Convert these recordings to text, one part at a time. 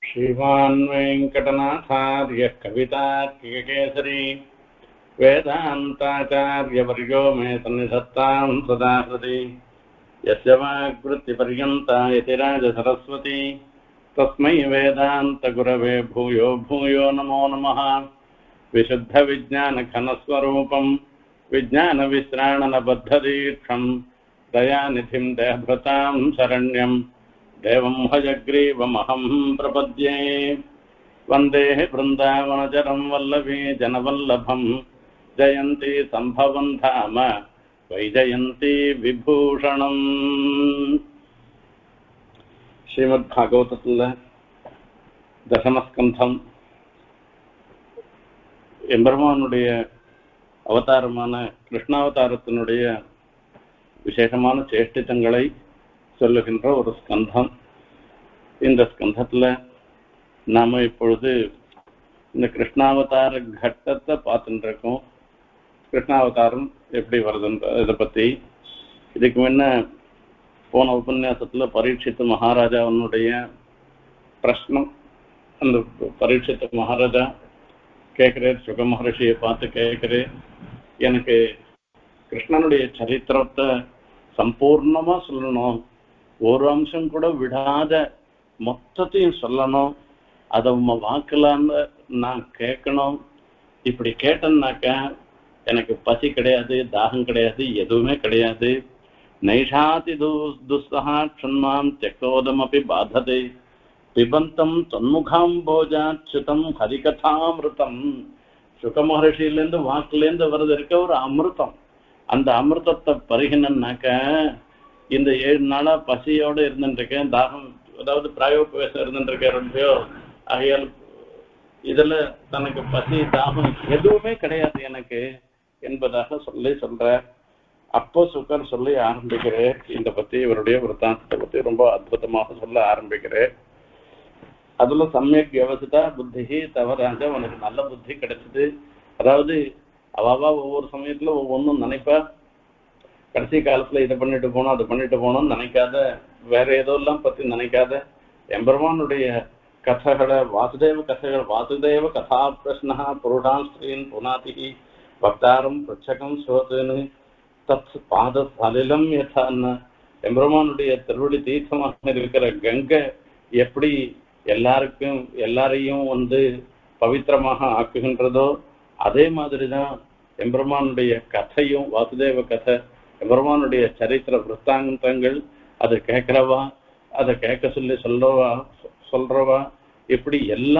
श्रीमान् वेङ्कटनाथार्यः कवितार्किककेसरी वेदान्ताचार्यवर्यो मे सन्निधत्तां सदा हृदि यस्य वाग्वृत्तिपर्यन्ता यतिराजसरस्वती तस्मै वेदान्तगुरवे भूयो भूयो नमो नमः। विशुद्धविज्ञानघनस्वरूपं विज्ञानविश्राणनबद्धदीक्षं दयानिधिं देहभृतां शरण्यं देवं हयग्रीवमहं प्रपद्ये। वन्दे वृन्दावनचरं वल्लभी जनवल्लभं जयन्ती सम्भवं धाम वैजयन्ती विभूषणम्। श्रीमद्भागवतத்தில் தசமஸ்கந்தம் எம்பெருமானுடைய அவதாரமான கிருஷ்ணாவதாரத்தினுடைய விசேஷமான சேஷ்டிதங்களை சொல்லுகின்ற ஒரு ஸ்கந்தம். இந்த ஸ்கந்தத்தில் நாம் இப்பொழுது இந்த கிருஷ்ணாவதார கட்டத்தை பார்த்துட்டு இருக்கோம். கிருஷ்ணாவதாரம் எப்படி வருதுன்ற இதை பற்றி இதுக்கு முன்ன போன உபன்யாசத்தில் பரீட்சித்து மகாராஜாவனுடைய பிரஷ்னம், அந்த பரீட்சித்து மகாராஜா கேட்குறேன், சுக மகர்ஷியை பார்த்து கேட்குறேன், எனக்கு கிருஷ்ணனுடைய சரித்திரத்தை சம்பூர்ணமாக சொல்லணும், ஒரு அம்சம் கூட விடாத மொத்தத்தையும் சொல்லணும், அதை உங்க வாக்கலான்னு நான் கேட்கணும். இப்படி கேட்டேன்னாக்க எனக்கு பசி கிடையாது, தாகம் கிடையாது, எதுவுமே கிடையாது. நைஷாதி துஸ்தகா க்ஷண்மாம் தெக்தோதமபி பாததே பிபந்தம் தொன்முகாம்போஜாச்சுதம் ஹரிகதாமிருதம். சுக மகர்ஷியிலேருந்து வாக்குலேருந்து வருது இருக்க ஒரு அமிர்தம். அந்த அமிர்தத்தை பருகினாக்க இந்த 7 நாளா பசியோடு இருந்துருக்கேன், தாகம் அதாவது பிராயோபவேசம் இருந்துருக்கேன் ரொம்பயோ, ஆகையால் இதில் தனக்கு பசி தாகம் எதுவுமே கிடையாது எனக்கு என்பதாக சொல்ற. அப்போ சுகர் சொல்லி ஆரம்பிக்கிறேன், இந்த பற்றி இவருடைய விருத்தாந்தத்தை பற்றி ரொம்ப அற்புதமாக சொல்ல ஆரம்பிக்கிறேன். அதுல சமயக் வியவசிதா புத்தி தவறாக உனக்கு நல்ல புத்தி கிடைச்சது. அதாவது அவாவா ஒவ்வொரு சமயத்துல ஒவ்வொன்றும் நினைப்பா, கடைசி காலத்துல இதை பண்ணிட்டு போனோம் அதை பண்ணிட்டு போனோம்னு நினைக்காத, வேற ஏதோ எல்லாம் பத்தி நினைக்காத, எம்பெருமானுடைய கதைகளை வாசுதேவ கதைகள் வாசுதேவ கதா பிரஷ்னா புருஷான் ஸ்ரீன் புனாதிகி பக்தாரம் பிரச்சகம் ஸ்ரோத்துன்னு தத் பாத சலிலம் யதான்னு. எம்பெருமானுடைய திருவடி தீர்த்தமாக இருக்கிற கங்கை எப்படி எல்லாரையும் பவித்திரமாக ஆக்குகின்றதோ அதே மாதிரிதான் எம்பெருமானுடைய கதையும், வாசுதேவ கதை, எம்பெருமானுடைய சரித்திர விற்த்தாந்தங்கள், அதை கேட்கிறவா, அதை கேட்க சொல்லி சொல்றவா இப்படி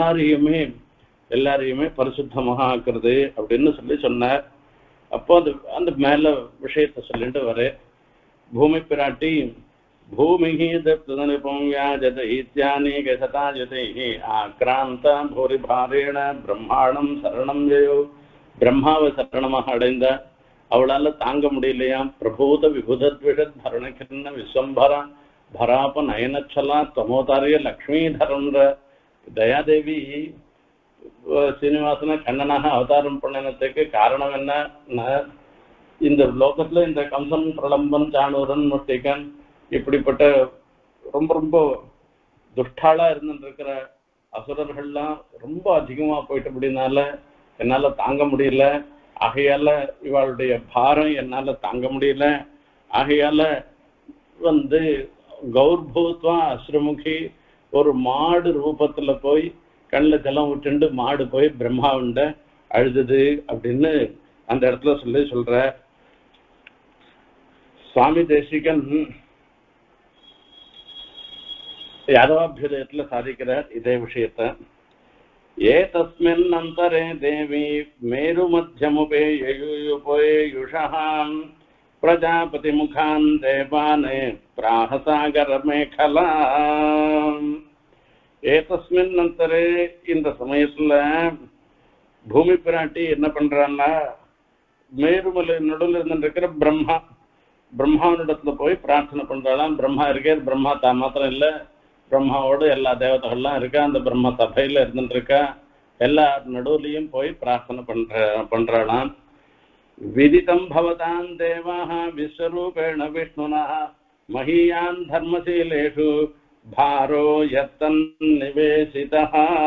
எல்லாரையுமே பரிசுத்தமாக ஆக்குறது அப்படின்னு சொல்லி சொன்னார். அப்போ அந்த மேல விஷயத்தை சொல்லிட்டு வர பூமி பிராட்டி பூமிஹி தப்தநிபம் வியாஜத இத்யானேக சதாஜதைஹ ஆக்ராந்த பூரி பாரேண பிரம்மாணம் சரணம் ஜெயோ. பிரம்மாவை சரணமாக அடைந்த அவளால தாங்க முடியலையாம். பிரபூத விபுதத்விஷத் பரணகிருஷ்ண விஸ்வம்பரா பராப நயனச்சலா தமோதாரிய லக்ஷ்மிதரன்ற தயாதேவி சீனிவாசன கண்ணனாக அவதாரம் பண்ணினதுக்கு காரணம் என்ன, இந்த லோகத்துல இந்த கம்சன் பிரலம்பன் சாணூரன் முஷ்டிகன் இப்படிப்பட்ட ரொம்ப ரொம்ப துஷ்டாளா இருந்துருக்கிற அசுரர்கள்லாம் ரொம்ப அதிகமா போயிட்டபடினால என்னால தாங்க முடியல. ஆகையால இவளுடைய பாரம் என்னால தாங்க முடியல. ஆகையால கௌர்பூத்வா அஸ்ரமுகி ஒரு மாடு ரூபத்துல போய் கண்ணில் ஜலம் விட்டுண்டு மாடு போய் பிரம்மாவுண்ட அழுதுது அப்படின்னு அந்த இடத்துல சொல்ற சுவாமி தேசிகன் யாதவாபியுதயத்துல சாதிக்கிறார் இதே விஷயத்த. ஏ தஸ்மின் அந்தரே தேவி மேரு மத்தியமுபேயுஷாம் பிரஜாபதி முகான் தேவானே பிராகசாகர மேகலா. ஏதஸ்மின் அந்தரே இந்த சமயத்துல பூமி பிராட்டி என்ன பண்றான்னா, மேருமலை நடுவில் இருந்துருக்கிற பிரம்மாவினிடத்துல போய் பிரார்த்தனை பண்றாளாம். பிரம்மா இருக்கார், பிரம்மா தான் மாத்திரம் இல்லை, பிரம்மாவோடு எல்லா தேவதைகள்லாம் இருக்கா, அந்த பிரம்ம சபையில இருந்துருக்கா, எல்லா நடுவுலையும் போய் பிரார்த்தனை பண்றாளாம். விதிதம் பவதான் தேவாஹ விஸ்வரூபேண விஷ்ணுனா மஹீயான் தர்மசீலேஷு பாரோ யத்தன் நிவேசிதா.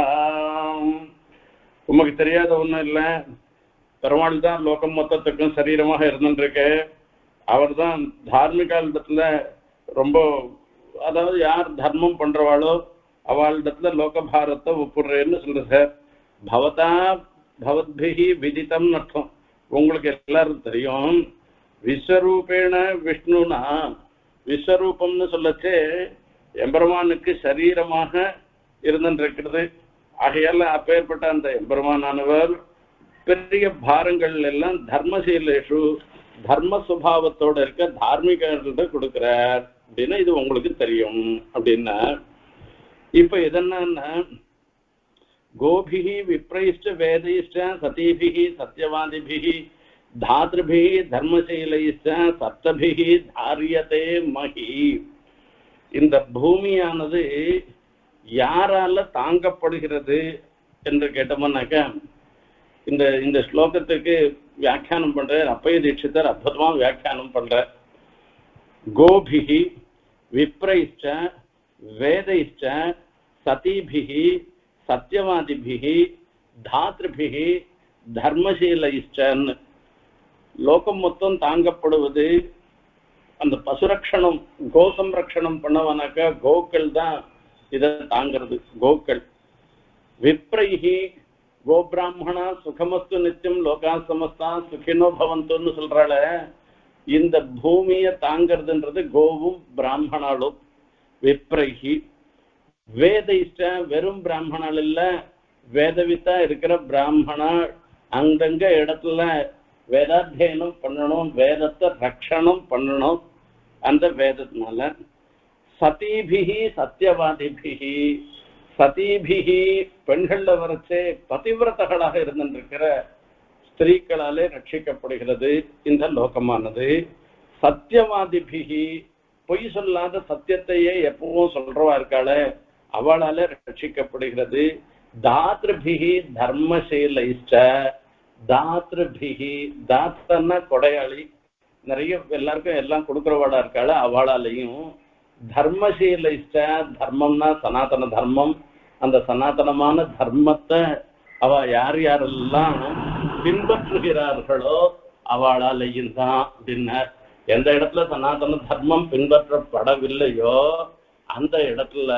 உமக்கு தெரியாத ஒண்ணும் இல்ல, பெருமாள் தான் லோகம் மொத்தத்துக்கும் சரீரமாக இருந்துருக்கு. அவர் தான் தார்மிகாலத்துல ரொம்ப, அதாவது யார் தர்மம் பண்றவாளோ அவளிடத்துல லோகபாரத்தை ஒப்புடுறேன்னு சொல்றது. பவதா பவத்பிஹி விதித்தம் அர்த்தம். உங்களுக்கு எல்லாரும் தெரியும், விஸ்வரூபேண விஷ்ணுனா, விஸ்வரூபம்னு சொல்லச்சே எம்பெருமானுக்கு சரீரமாக இருந்திருக்கிறது. ஆகையால அப்பேற்பட்ட அந்த எம்பெருமானானவர் பெரிய பாரங்கள் எல்லாம் தர்மசீலேஷு தர்ம சுபாவத்தோட இருக்க தார்மிகர்கள்ட்ட கொடுக்கிறார் அப்படின்னா இது உங்களுக்கு தெரியும் அப்படின்னா. இப்ப இதென்னா, கோபிஹி விப்ரைஷ்ட வேதைஷ்ட சதீபிஹி சத்யவாதிபிஹி தாத்ருபிஹி தர்மசீலைஷ்ட சப்தபிஹி தாரியதே மகி. இந்த பூமியானது யாரால தாங்கப்படுகிறது என்று கேட்டோம்னாக்கா, இந்த இந்த ஸ்லோகத்துக்கு வியாக்கியானம் பண்ற அப்பய தீட்சிதர் அற்புதமா வியாக்கியானம் பண்ற. கோபிஹி விப்ரைஷ்ட வேதைஷ்ட சதீபிஹி சத்யவாதிபிஹி தாத்ருபிஹி தர்மசீலைஷ்டன்னு லோகம் மொத்தம் தாங்கப்படுவது அந்த பசுரக்ஷணம் கோ சம்ரக்ஷணம் பண்ணவனாக்கா கோக்கள் தான் இதை தாங்கிறது. கோக்கள் விப்ரைஹி கோபிராமணா சுகமஸ்து நித்தியம் லோகா சமஸ்தா சுகினோ பவந்துன்னு சொல்றாள. இந்த பூமியை தாங்கிறதுன்றது கோவும் பிராமணாலும். விப்ரைஹி வேதைஷ்ட வெறும் பிராமணால் இல்ல, வேதவித்தா இருக்கிற பிராமணா அங்கங்க இடத்துல வேதாத்தியனம் பண்ணணும், வேதத்தை ரட்சணம் பண்ணணும் அந்த வேதத்தினால. சதீபிஹி சத்யவாதிபிஹி, சதீபிஹி பெண்கள்ல வரைச்சே பதிவிரதகளாக இருந்திருக்கிற ஸ்திரீக்களாலே ரட்சிக்கப்படுகிறது இந்த லோகமானது. சத்யவாதிபிஹி பொய் சொல்லாத சத்தியத்தையே எப்பவும் சொல்றவா இருக்காள அவளால ரட்சிக்கப்படுகிறது. தாத்ருபிஹி தர்மசீலைஷ்ட, தாத்ருபிஹி தாத்தன்னா கொடையாளி, நிறைய எல்லாருக்கும் எல்லாம் கொடுக்குறவாளா இருக்காள அவளாலையும். தர்மசீலைஷ்ட தர்மம்னா சனாதன தர்மம், அந்த சனாதனமான தர்மத்தை அவ யார் யாரெல்லாம் பின்பற்றுகிறார்களோ அவளாலையும் தான் அப்படின்னார். எந்த இடத்துல சனாதன தர்மம் பின்பற்றப்படவில்லையோ அந்த இடத்துல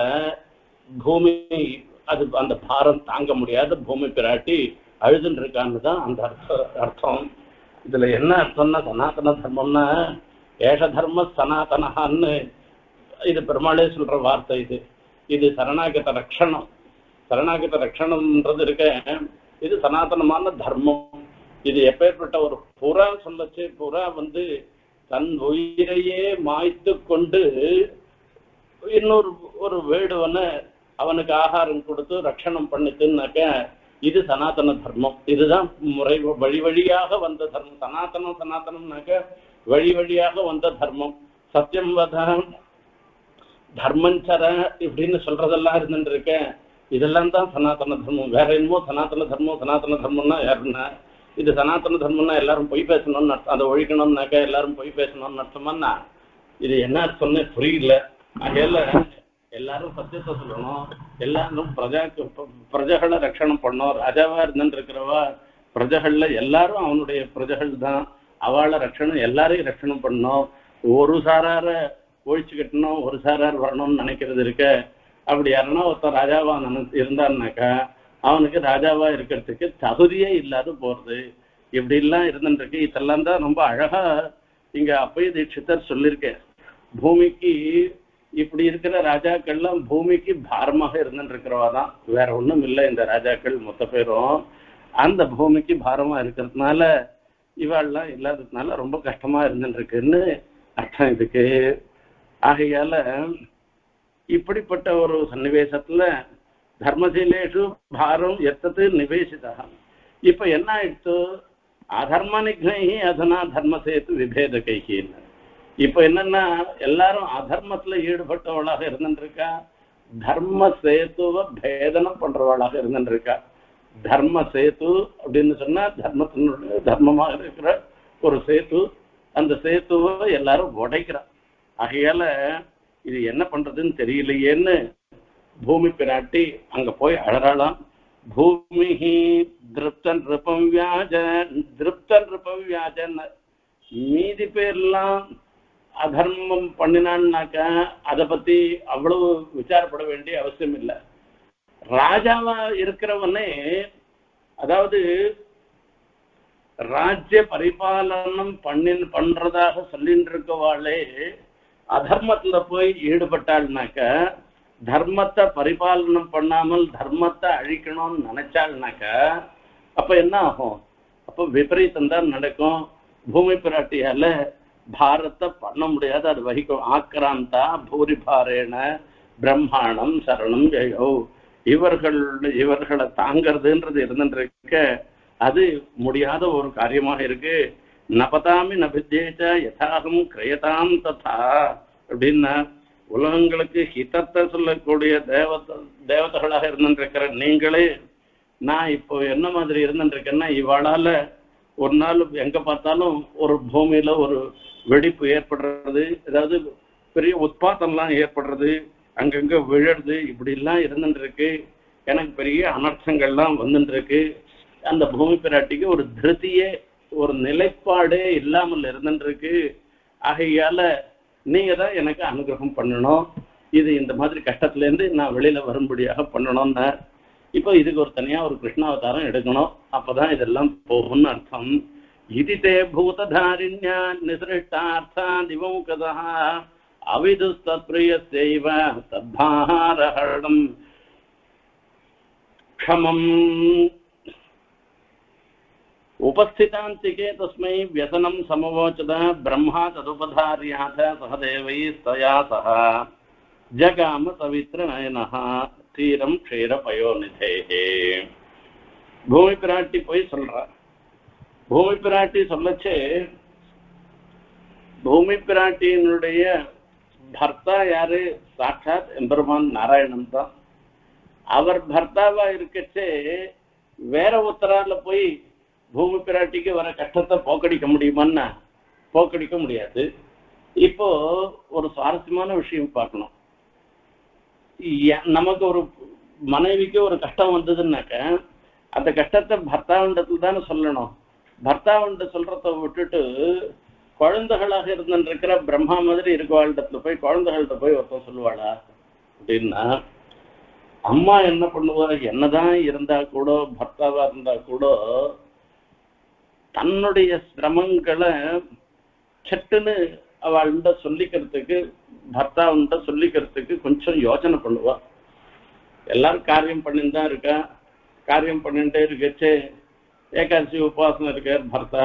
பூமி அது அந்த பாரம் தாங்க முடியாத பூமி பிராட்டி அழுதுன்னு இருக்கான்னு தான் அந்த அர்த்தம். இதுல என்ன அர்த்தம்னா, சனாதன தர்மம்னா ஏஷ தர்ம சனாதனஹான்னு இது பெருமாளே சொல்ற வார்த்தை. இது சரணாகத ரக்ஷணம். சரணாகத ரக்ஷணம்ன்றது இருக்க இது சனாதனமான தர்மம். இது எப்பேற்பட்ட ஒரு புறா சொல்லச்சு, புறா தன் உயிரையே மாய்த்து கொண்டு இன்னொரு ஒரு வேடுவனை அவனுக்கு ஆகாரம் கொடுத்து ரட்சணம் பண்ணிட்டுனாக்க இது சனாதன தர்மம். இதுதான் முறை வழி வழியாக வந்த தர்மம். சனாதனம்னாக்க வழி வழியாக வந்த தர்மம். சத்தியம் வத தர்மஞ்சர இப்படின்னு சொல்றதெல்லாம் இருந்துட்டு இருக்க, இதெல்லாம் தான் சனாதன தர்மம். வேற என்னமோ சனாதன தர்மம்னா யாருன்னா இது சனாதன தர்மம்னா எல்லாரும் பொய் பேசணும்னு அர்த்தம், அதை ஒழிக்கணும்னாக்கா எல்லாரும் பொய் பேசணும்னு அர்த்தமானா இது என்ன அர்த்தம்னு புரியல. அதையெல்ல எல்லாரும் சத்தியத்தை சொல்லணும், எல்லாரும் பிரஜைகளை ரட்சணம் பண்ணணும். ராஜாவா இருந்துட்டு இருக்கிறவா பிரஜைகள்ல எல்லாரும் அவனுடைய பிரஜைகள் தான், அவளை ரட்சணம் எல்லாரையும் ரட்சணம் பண்ணணும். ஒரு சாரார ஒழிச்சு கட்டணும், ஒரு சாரார் வரணும்னு நினைக்கிறது இருக்க. அப்படி யாருன்னா ஒருத்தன் ராஜாவா இருந்தான்னாக்கா அவனுக்கு ராஜாவா இருக்கிறதுக்கு தகுதியே இல்லாத போறது. இப்படி எல்லாம் இருந்துட்டு இருக்கு. இதெல்லாம் தான் ரொம்ப அழகா இங்க அப்பய தீட்சிதர் சொல்லியிருக்கேன். பூமிக்கு இப்படி இருக்கிற ராஜாக்கள்லாம் பூமிக்கு பாரமாக இருந்துட்டு இருக்கிறவா தான், வேற ஒண்ணும் இல்லை. இந்த ராஜாக்கள் மொத்த பேரும் அந்த பூமிக்கு பாரமா இருக்கிறதுனால இவாள்லாம் இல்லாததுனால ரொம்ப கஷ்டமா இருந்துட்டு இருக்குன்னு அர்த்தம் இதுக்கு. ஆகையால இப்படிப்பட்ட ஒரு சன்னிவேசத்துல தர்மசீலேஷு பாரம் எத்தது நிவேசிதா. இப்ப என்ன ஆயிடுச்சு, அதர்ம நிக்னைஹி அதனா தர்மசேத்து விபேதகைன்னு. இப்ப என்னன்னா எல்லாரும் அதர்மத்துல ஈடுபட்டவளாக இருந்துட்டு இருக்கா, தர்ம சேத்துவ பேதனம் பண்றவளாக இருந்துட்டு இருக்கா. தர்ம சேத்து அப்படின்னு சொன்னா தர்மத்தினுடைய தர்மமாக இருக்கிற ஒரு சேத்து, அந்த சேத்துவை எல்லாரும் உடைக்கிறா. ஆகையால இது என்ன பண்றதுன்னு தெரியலையேன்னு பூமி பிராட்டி அங்க போய் அழறாளாம். பூமி திருப்தன் ரிபம் வியாஜன், திருப்தன் ரிபம் வியாஜன். மீதி பேர்லாம் அதர்மம் பண்ணினான்னாக்கா அதை பத்தி அவ்வளவு விசாரப்பட வேண்டிய அவசியம் இல்லை. ராஜாவா இருக்கிறவனே, அதாவது ராஜ்ய பரிபாலனம் பண்றதாக சொல்லிட்டு இருக்கவாளே அதர்மத்துல போய் ஈடுபட்டாள்னாக்க, தர்மத்தை பரிபாலனம் பண்ணாமல் தர்மத்தை அழிக்கணும்னு நினைச்சாள்னாக்க அப்ப என்ன ஆகும்? அப்ப விபரீதம் தான் நடக்கும். பூமி பிராட்டியால பாரத்தை பண்ண முடியாது, அது வகிக்கும். ஆக்ராந்தா பூரிபாரேன பிரம்மாண்டம் சரணம் ஜெயோ. இவர்களை தாங்கிறதுன்றது இருந்துருக்க அது முடியாத ஒரு காரியமாக இருக்கு. நபதாமி நபித்தேச்ச யதாகம் கிரயதாம் ததா அப்படின்னா, உலகங்களுக்கு ஹிதத்தை சொல்லக்கூடிய தேவதைகளாக இருந்துருக்கிற நீங்களே நான் இப்போ என்ன மாதிரி இருந்துருக்கேன்னா, இவாளால ஒரு நாள் எங்க பார்த்தாலும் ஒரு பூமியில ஒரு வெடிப்பு ஏற்படுறது, ஏதாவது பெரிய உத்பாதம்லாம் ஏற்படுறது, அங்கங்க விழுறது, இப்படி எல்லாம் இருந்துட்டு இருக்கு. எனக்கு பெரிய அனர்த்தங்கள்லாம் வந்துட்டு இருக்கு. அந்த பூமி பிராட்டிக்கு ஒரு திருத்தியே ஒரு நிலைப்பாடே இல்லாமல் இருந்துட்டு இருக்கு. ஆகையால நீங்க தான் எனக்கு அனுகிரகம் பண்ணணும். இது இந்த மாதிரி கஷ்டத்துல இருந்து நான் வெளியில வரும்படியாக பண்ணணும்னா, இப்போ இதுக்கு ஒரு தனியா ஒரு கிருஷ்ணாவதாரம் எடுக்கணும். அப்பதான் இதெல்லாம் போகும்னு அர்த்தம். இதிதே பூததாரிண்யா நிசிருஷ்டார்த்தா திவம் கதா அவிதுஸ்தத்பிரியஸ்யைவ தத்பாரஹரணம் க்ஷமம் उपस्थितान्तिके तस्मै व्यसनं समवोचत ब्रह्मा तदुपधार्याथ सहदेवैस्तया सह जगाम सवित्रनयनः तीरं क्षीरपयोनिधेः. பூமி பிராட்டி போய் சொல்றா. பூமி பிராட்டி சொல்லச்சே, பூமி பிராட்டியினுடைய பர்த்தா யாரு? சாட்சாத் எம்பெருமான் நாராயணன் தான். அவர் பர்த்தாவா இருக்கச்சே வேற ஒருத்தரால போய் பூமி பிராட்டிக்கு வர கஷ்டத்தை போக்கடிக்க முடியுமான்னா போக்கடிக்க முடியாது. இப்போ ஒரு சுவாரஸ்யமான விஷயம் பார்க்கணும். நமக்கு ஒரு மனைவிக்கு ஒரு கஷ்டம் வந்ததுன்னாக்க அந்த கஷ்டத்தை பர்த்தாவண்டத்துல தானே சொல்லணும். பர்த்தாவண்ட சொல்றத விட்டுட்டு குழந்தைகளாக இருந்துருக்கிற பிரம்மா மாதிரி இருக்கவாழ்டத்துல போய் குழந்தைகள்கிட்ட போய் ஒருத்தன் சொல்லுவாளா அப்படின்னா, அம்மா என்ன பண்ணுவா? என்னதான் இருந்தா கூட, பர்த்தாவா இருந்தா கூட தன்னுடைய சிரமங்களை சட்டுன்னு அவள்கிட்ட சொல்லிக்கிறதுக்கு, பர்த்தாவுண்ட சொல்லிக்கிறதுக்கு கொஞ்சம் யோசனை பண்ணுவா. எல்லாரும் காரியம் பண்ணிட்டு தான் இருக்கா. காரியம் பண்ணிட்டே இருக்கச்சே ஏகாதசி உபவாசம் இருக்கார் பர்த்தா.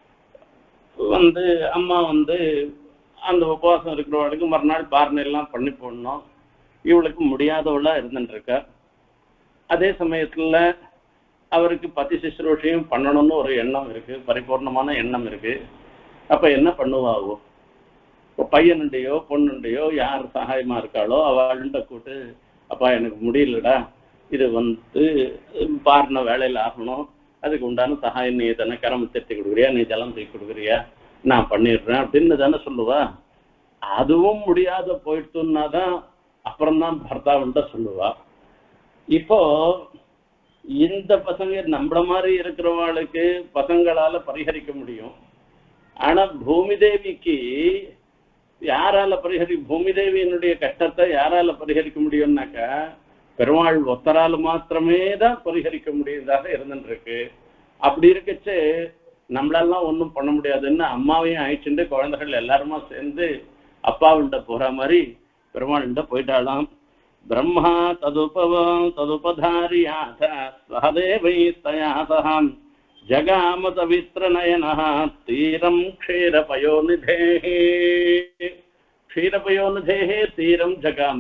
அம்மா அந்த உபவாசம் இருக்கிறவளுக்கு மறுநாள் பாரணெல்லாம் பண்ணி போடணும். இவளுக்கு முடியாதவளா இருந்துட்டு இருக்கா. அதே சமயத்துல அவருக்கு பதி சிசுரூஷையும் பண்ணணும்னு ஒரு எண்ணம் இருக்கு, பரிபூர்ணமான எண்ணம் இருக்கு. அப்ப என்ன பண்ணுவாவோ? இப்போ பையனுண்டையோ பொண்ணுண்டையோ யார் சகாயமா இருக்காளோ அவள்கிட்ட கூட்டு, அப்பா எனக்கு முடியலடா, இது பாரண வேலையில ஆகணும், அதுக்கு உண்டான சகாயம் நீ தானே கரம் திருத்தி கொடுக்குறியா, நீ ஜலம் தூக்கி கொடுக்குறியா, நான் பண்ணிடுறேன் அப்படின்னு தானே சொல்லுவா. அதுவும் முடியாத போயிட்டுனாதான் அப்புறம்தான் பர்த்தாவுண்ட சொல்லுவா. இப்போ இந்த பசங்க நம்மள மாதிரி இருக்கிறவாளுக்கு பசங்களால பரிகரிக்க முடியும். ஆனா பூமி தேவிக்கு யாரால பூமி தேவியினுடைய கஷ்டத்தை யாரால பரிகரிக்க முடியும்னாக்கா பெருமாள் ஒத்தரால் மாத்திரமே தான் பரிகரிக்க முடியதாக இருந்துட்டு இருக்கு. அப்படி இருக்கச்சு நம்மளெல்லாம் ஒன்றும் பண்ண முடியாதுன்னு அம்மாவையும் அழைச்சுட்டு குழந்தைகள் எல்லாருமா சேர்ந்து அப்பாவுண்ட போற மாதிரி பெருமாள்கிட்ட போயிட்டாலாம். ब्रह्मा तदुपधार्याथ सहदेवैस्तया सह जगाम सवित्रनयनः तीरं क्षीरपयोनिधेः. क्षीरपयोनिधेः तीरं जगाम.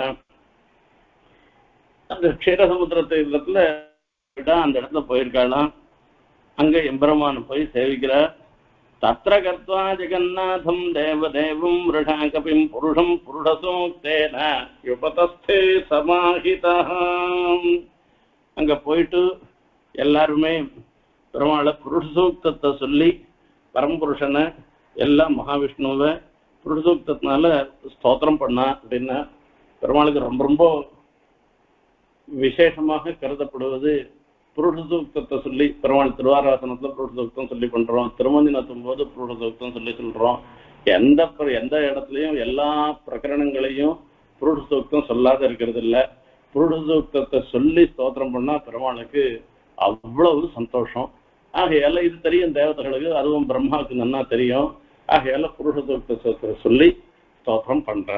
அந்த க்ஷீரசமுத்திரத்துல அந்த இடத்துல போயிருக்காளாம். அங்க எம்பெருமான் போய் சேவிக்கிறார். तत्र गत्वा जगन्नाथं देवदेवं वृषा कपिं पुरुषं पुरुषसूक्तेन युपतस्थे समाहितः. அங்க போயிட்டு எல்லாருமே பெருமாளை புருஷ சூக்தத்தை சொல்லி பரம்புருஷனை எல்லாம் மகாவிஷ்ணுவை புருஷ சூக்தத்தினால ஸ்தோத்திரம் பண்ணா அப்படின்னா பெருமாளுக்கு ரொம்ப ரொம்ப விசேஷமாக கருதப்படுவது புருஷ சூக்தத்தை சொல்லி பெருமாள் திருவாராசனத்துல புருஷ சூக்தம் சொல்லி பண்றோம், திருமந்தி நடத்தும் போது புருஷ சூக்தம் சொல்லி சொல்றோம். எந்த இடத்துலயும் எல்லா பிரகரணங்களையும் புருஷ சூக்தம் சொல்லாத இருக்கிறது இல்ல. புருஷ சூக்தத்தை சொல்லி ஸ்தோத்திரம் பண்ணா பெருமாளுக்கு அவ்வளவு சந்தோஷம். ஆகையால இது தெரியும் தேவதைகளுக்கு, அதுவும் பிரம்மாவுக்கு நன்னா தெரியும். ஆகையால புருஷ சூக்தத்தை சொல்லி ஸ்தோத்திரம் பண்ற.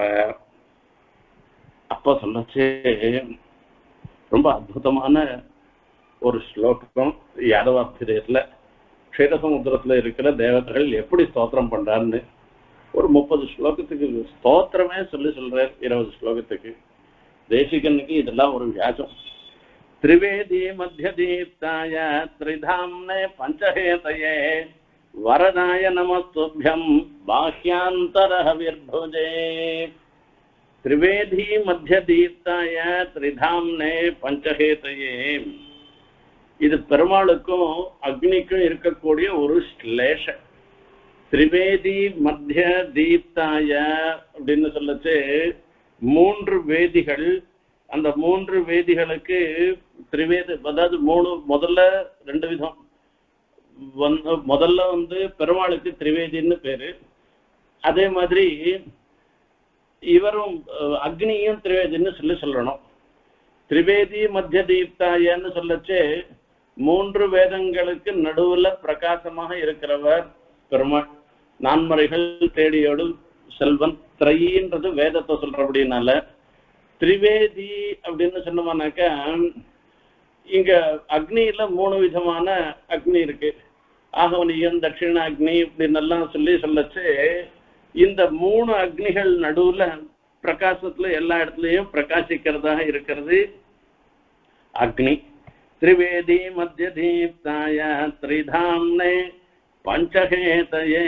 அப்ப சொல்லச்சு ரொம்ப அற்புதமான ஒரு ஸ்லோகம் யாதவாபிதயத்துல க்ஷீரசமுத்திரத்துல இருக்கிற தேவதைகள் எப்படி ஸ்தோத்திரம் பண்றாருன்னு ஒரு 30 ஸ்லோகத்துக்கு ஸ்தோத்திரமே சொல்றார். 20 ஸ்லோகத்துக்கு தேசிகனுக்கு இதெல்லாம் ஒரு வியாஜம். திரிவேதி மத்தியதீப்தாய திரிதாம்னே பஞ்சஹேதயே வரதாய நமஸ்துभ्यं பாஹ்யாந்தரஹவிர்புஜே. திரிவேதி மத்தியதீப்தாய திரிதாம்னே பஞ்சஹேதயே. இது பெருமாளுக்கும் அக்னிக்கும் இருக்கக்கூடிய ஒரு ஸ்லேஷ. திரிவேதி மத்திய தீப்தாய அப்படின்னு சொல்லச்சு 3 வேதிகள். அந்த 3 வேதிகளுக்கு திரிவேதி, அதாவது 3, முதல்ல 2 விதம். முதல்ல பெருமாளுக்கு திரிவேதின்னு பேரு. அதே மாதிரி இவரும் அக்னியும் திரிவேதின்னு சொல்லணும். திரிவேதி மத்திய தீப்தாயன்னு சொல்லச்சு 3 வேதங்களுக்கு நடுவுல பிரகாசமாக இருக்கிறவர் பெருமாள். நான்மறைகள் தேடியோடு செல்வன். திரையின்றது வேதத்தை சொல்றபடினால திரிவேதி அப்படின்னு சொன்னோம்னாக்கா இங்க அக்னியில 3 விதமான அக்னி இருக்கு. ஆகவனியம், தட்சிண அக்னி இப்படின்னு எல்லாம் சொல்லச்சு இந்த 3 அக்னிகள் நடுவுல பிரகாசத்துல எல்லா இடத்துலயும் பிரகாசிக்கிறதாக இருக்கிறது அக்னி. திரிவேதி மத்திய தீப்தாய திரிதாம்னே பஞ்சஹேதயே.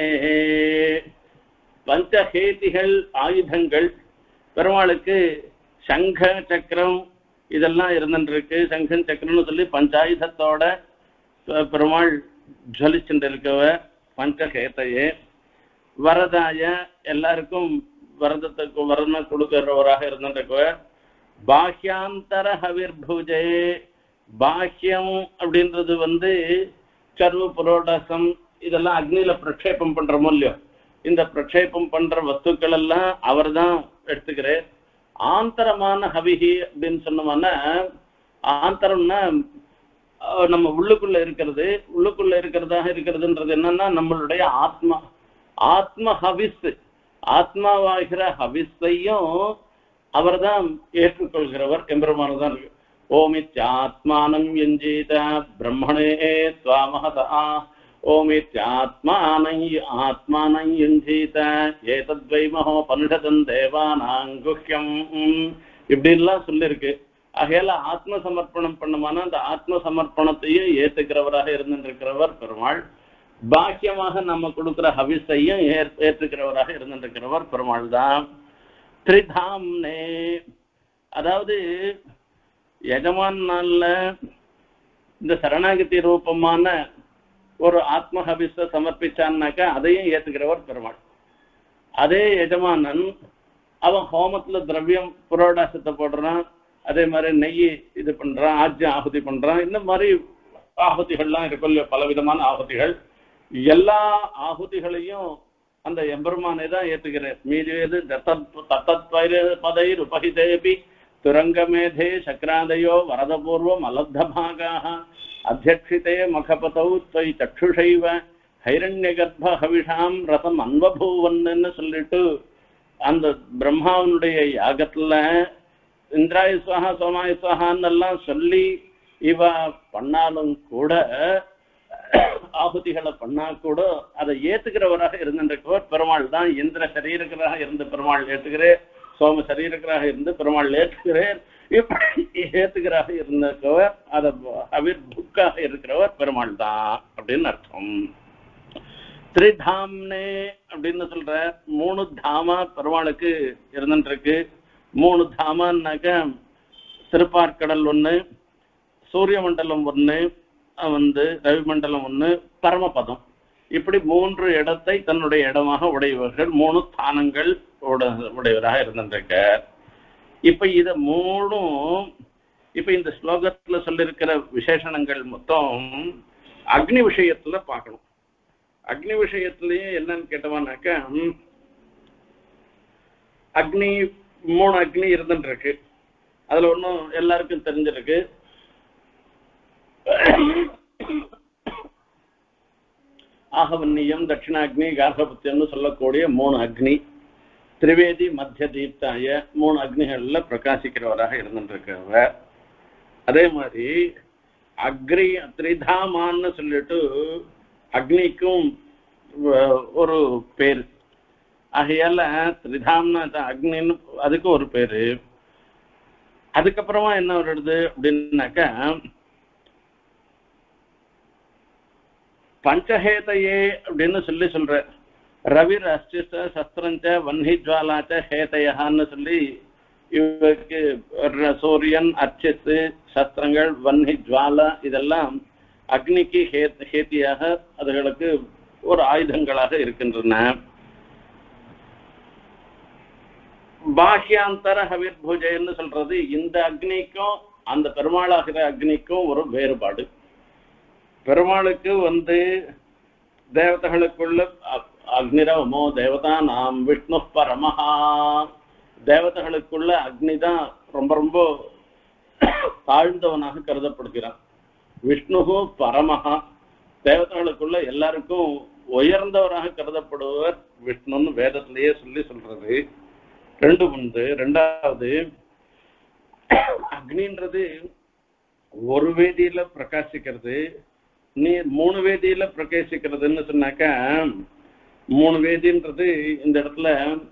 பஞ்சஹேதிகள் ஆயுதங்கள். பெருமாளுக்கு சங்க சக்கரம் இதெல்லாம் இருந்துருக்கு. சங்கம் சக்கரம்னு சொல்லி பஞ்சாயுதத்தோட பெருமாள் ஜலிச்சுட்டு இருக்கவ பஞ்சஹேதையே. வரதாய, எல்லாருக்கும் வரதத்துக்கு வரணம் கொடுக்கிறவராக இருந்துருக்கவ. பாஹ்யாந்தர ஹவிர்புஜே. பாஹ்யம் அப்படின்றது சர்வ புரோடசம் இதெல்லாம் அக்னியில பிரக்ஷேபம் பண்றோமோ இல்லையோ, இந்த பிரக்ஷேபம் பண்ற வஸ்துக்கள் எல்லாம் அவர் தான் எடுத்துக்கிறார். ஆந்தரமான ஹவிஹி அப்படின்னு சொன்னோம்னா, ஆந்தரம்னா நம்ம உள்ளுக்குள்ள இருக்கிறதாக இருக்கிறதுன்றது என்னன்னா நம்மளுடைய ஆத்மா. ஆத்ம ஹவிஸ், ஆத்மாவாகிற ஹவிஸையும் அவர் தான் ஏற்றுக்கொள்கிறவர் எம்பெருமானு தான் இருக்கு. ஓமித்யாத்மானம் யஞ்சீத பிரம்மணே த்வாமஹதா. ஓமித்யாத்மானம் யஞ்சீத ஏதத்வை மஹோபனிஷதம் தேவானாங்குஹ்யம். இப்படின்லாம் சொல்லிருக்கு. ஆகையால ஆத்ம சமர்ப்பணம் பண்ணுமானா அந்த ஆத்ம சமர்ப்பணத்தையும் ஏற்றுக்கிறவராக இருந்திருக்கிறவர் பெருமாள். பாக்கியமாக நம்ம கொடுக்கிற ஹவிஸையும் ஏற்றுக்கிறவராக இருந்திருக்கிறவர் பெருமாள் தான். திரிதாம்னே, அதாவது எஜமான் நாள்ல இந்த சரணாகதி ரூபமான ஒரு ஆத்ம ஹவிஸ சமர்ப்பிச்சான்னாக்கா அதையும் ஏற்றுக்கிறவர் பெருமாள். அதே எஜமானன் அவன் ஹோமத்துல திரவியம் புரோடாசத்தை போடுறான், அதே மாதிரி நெய் இது பண்றான், ஆஜ்யம் ஆகுதி பண்றான். இந்த மாதிரி ஆகுதிகள்லாம் இருக்கும், பலவிதமான ஆகுதிகள். எல்லா ஆகுதிகளையும் அந்த எம்பெருமானை தான் ஏற்றுகிறார். மீது தத்தத்பதைர் உபகிதேபி துரங்கமேதே சக்ராதயோ வரதபூர்வம் அலப்தபாகாக அத்தியக்ஷிதே மகபதௌ த்வை சக்ஷுஷைவ ஹைரண்ய கர்ப்ப ஹவிஷாம் ரசம் அன்வபூவன்னு சொல்லிட்டு அந்த பிரம்மாவனுடைய யாகத்துல இந்திராய சுவாஹா சோமாய சுவாஹான்னு எல்லாம் சொல்லி இவ பண்ணாலும் கூட, ஆகுதிகளை பண்ணா கூட அதை ஏத்துக்கிறவராக இருந்திருக்கவர் பெருமாள் தான். இந்திர சரீரக்கராக இருந்து பெருமாள் ஏற்றுகிறேன், சோம சரீரக்கராக இருந்து பெருமாள் ஏற்றுகிறேன், இப்படி ஏத்துக்கிறாக இருந்திருக்கவர், அதை அவிர்புக்காக இருக்கிறவர் பெருமாள் தான் அப்படின்னு அர்த்தம். திரிதாம்னே அப்படின்னு சொல்ற 3 தாமா பெருமாளுக்கு இருந்துருக்கு. 3 தாமான்னாக்க திருப்பார்கடல் 1, சூரிய மண்டலம் 1, ரவி மண்டலம் 1, பரமபதம். இப்படி 3 இடத்தை தன்னுடைய இடமாக உடையவர்கள், 3 ஸ்தானங்கள் உடையவராக இருந்திருக்க. இப்ப இத மூணும் இப்ப இந்த ஸ்லோகத்துல சொல்லிருக்கிற விசேஷணங்கள் மொத்தம் அக்னி விஷயத்துல பார்க்கணும். அக்னி விஷயத்திலேயே என்னன்னு கேட்டவானாக்க, அக்னி 3 அக்னி இருந்துருக்கு. அதுல ஒன்றும் எல்லாருக்கும் தெரிஞ்சிருக்கு. ஆகவன்னியம், தட்சிணாக்னி, கார்கபத்தியம்னு சொல்லக்கூடிய 3 அக்னி, திரிவேதி, மத்திய தீப்தாய 3 அக்னிகள்ல பிரகாசிக்கிறவராக இருந்துருக்கிறவர். அதே மாதிரி அக்னி திரிதாமான்னு சொல்லிட்டு அக்னிக்கும் ஒரு பேரு. ஆகையால திரிதாம்னா அக்னின்னு அதுக்கு ஒரு பேரு. அதுக்கப்புறமா என்ன வருது அப்படின்னாக்கா, பஞ்சஹேதையே அப்படின்னு சொல்ற. ரவிர் அஸ்டிச சஸ்திரஞ்ச வன்னிஜ்வாலாச்ச ஹேதையான்னு சொல்லி இவருக்கு சூரியன், அர்ச்சித்து, சஸ்திரங்கள், வன்னி, ஜுவாலா இதெல்லாம் அக்னிக்கு ஹேத்தியாக அதுகளுக்கு ஒரு ஆயுதங்களாக இருக்கின்றன. பாஹ்யாந்தர ஹவிர் பூஜைன்னு சொல்றது இந்த அக்னிக்கும் அந்த பெருமாளாகிற அக்னிக்கும் ஒரு வேறுபாடு. பெருமாளுக்கு தேவதைகளுக்குள்ள அக்னிரவமோ தேவதா நாம் விஷ்ணு பரமஹா, தேவதைகளுக்குள்ள அக்னி தான் ரொம்ப ரொம்ப தாழ்ந்தவனாக கருதப்படுகிறான். விஷ்ணு பரமஹா, தேவதைகளுக்குள்ள எல்லாருக்கும் உயர்ந்தவராக கருதப்படுவர் விஷ்ணுன்னு வேதத்திலேயே சொல்றது. ரெண்டாவது அக்னின்றது ஒரு வேதியில பிரகாசிக்கிறது, நீ 3 வேதியில பிரகாசிக்கிறதுன்னு சொன்னாக்கா, 3 வேதின்றது இந்த இடத்துல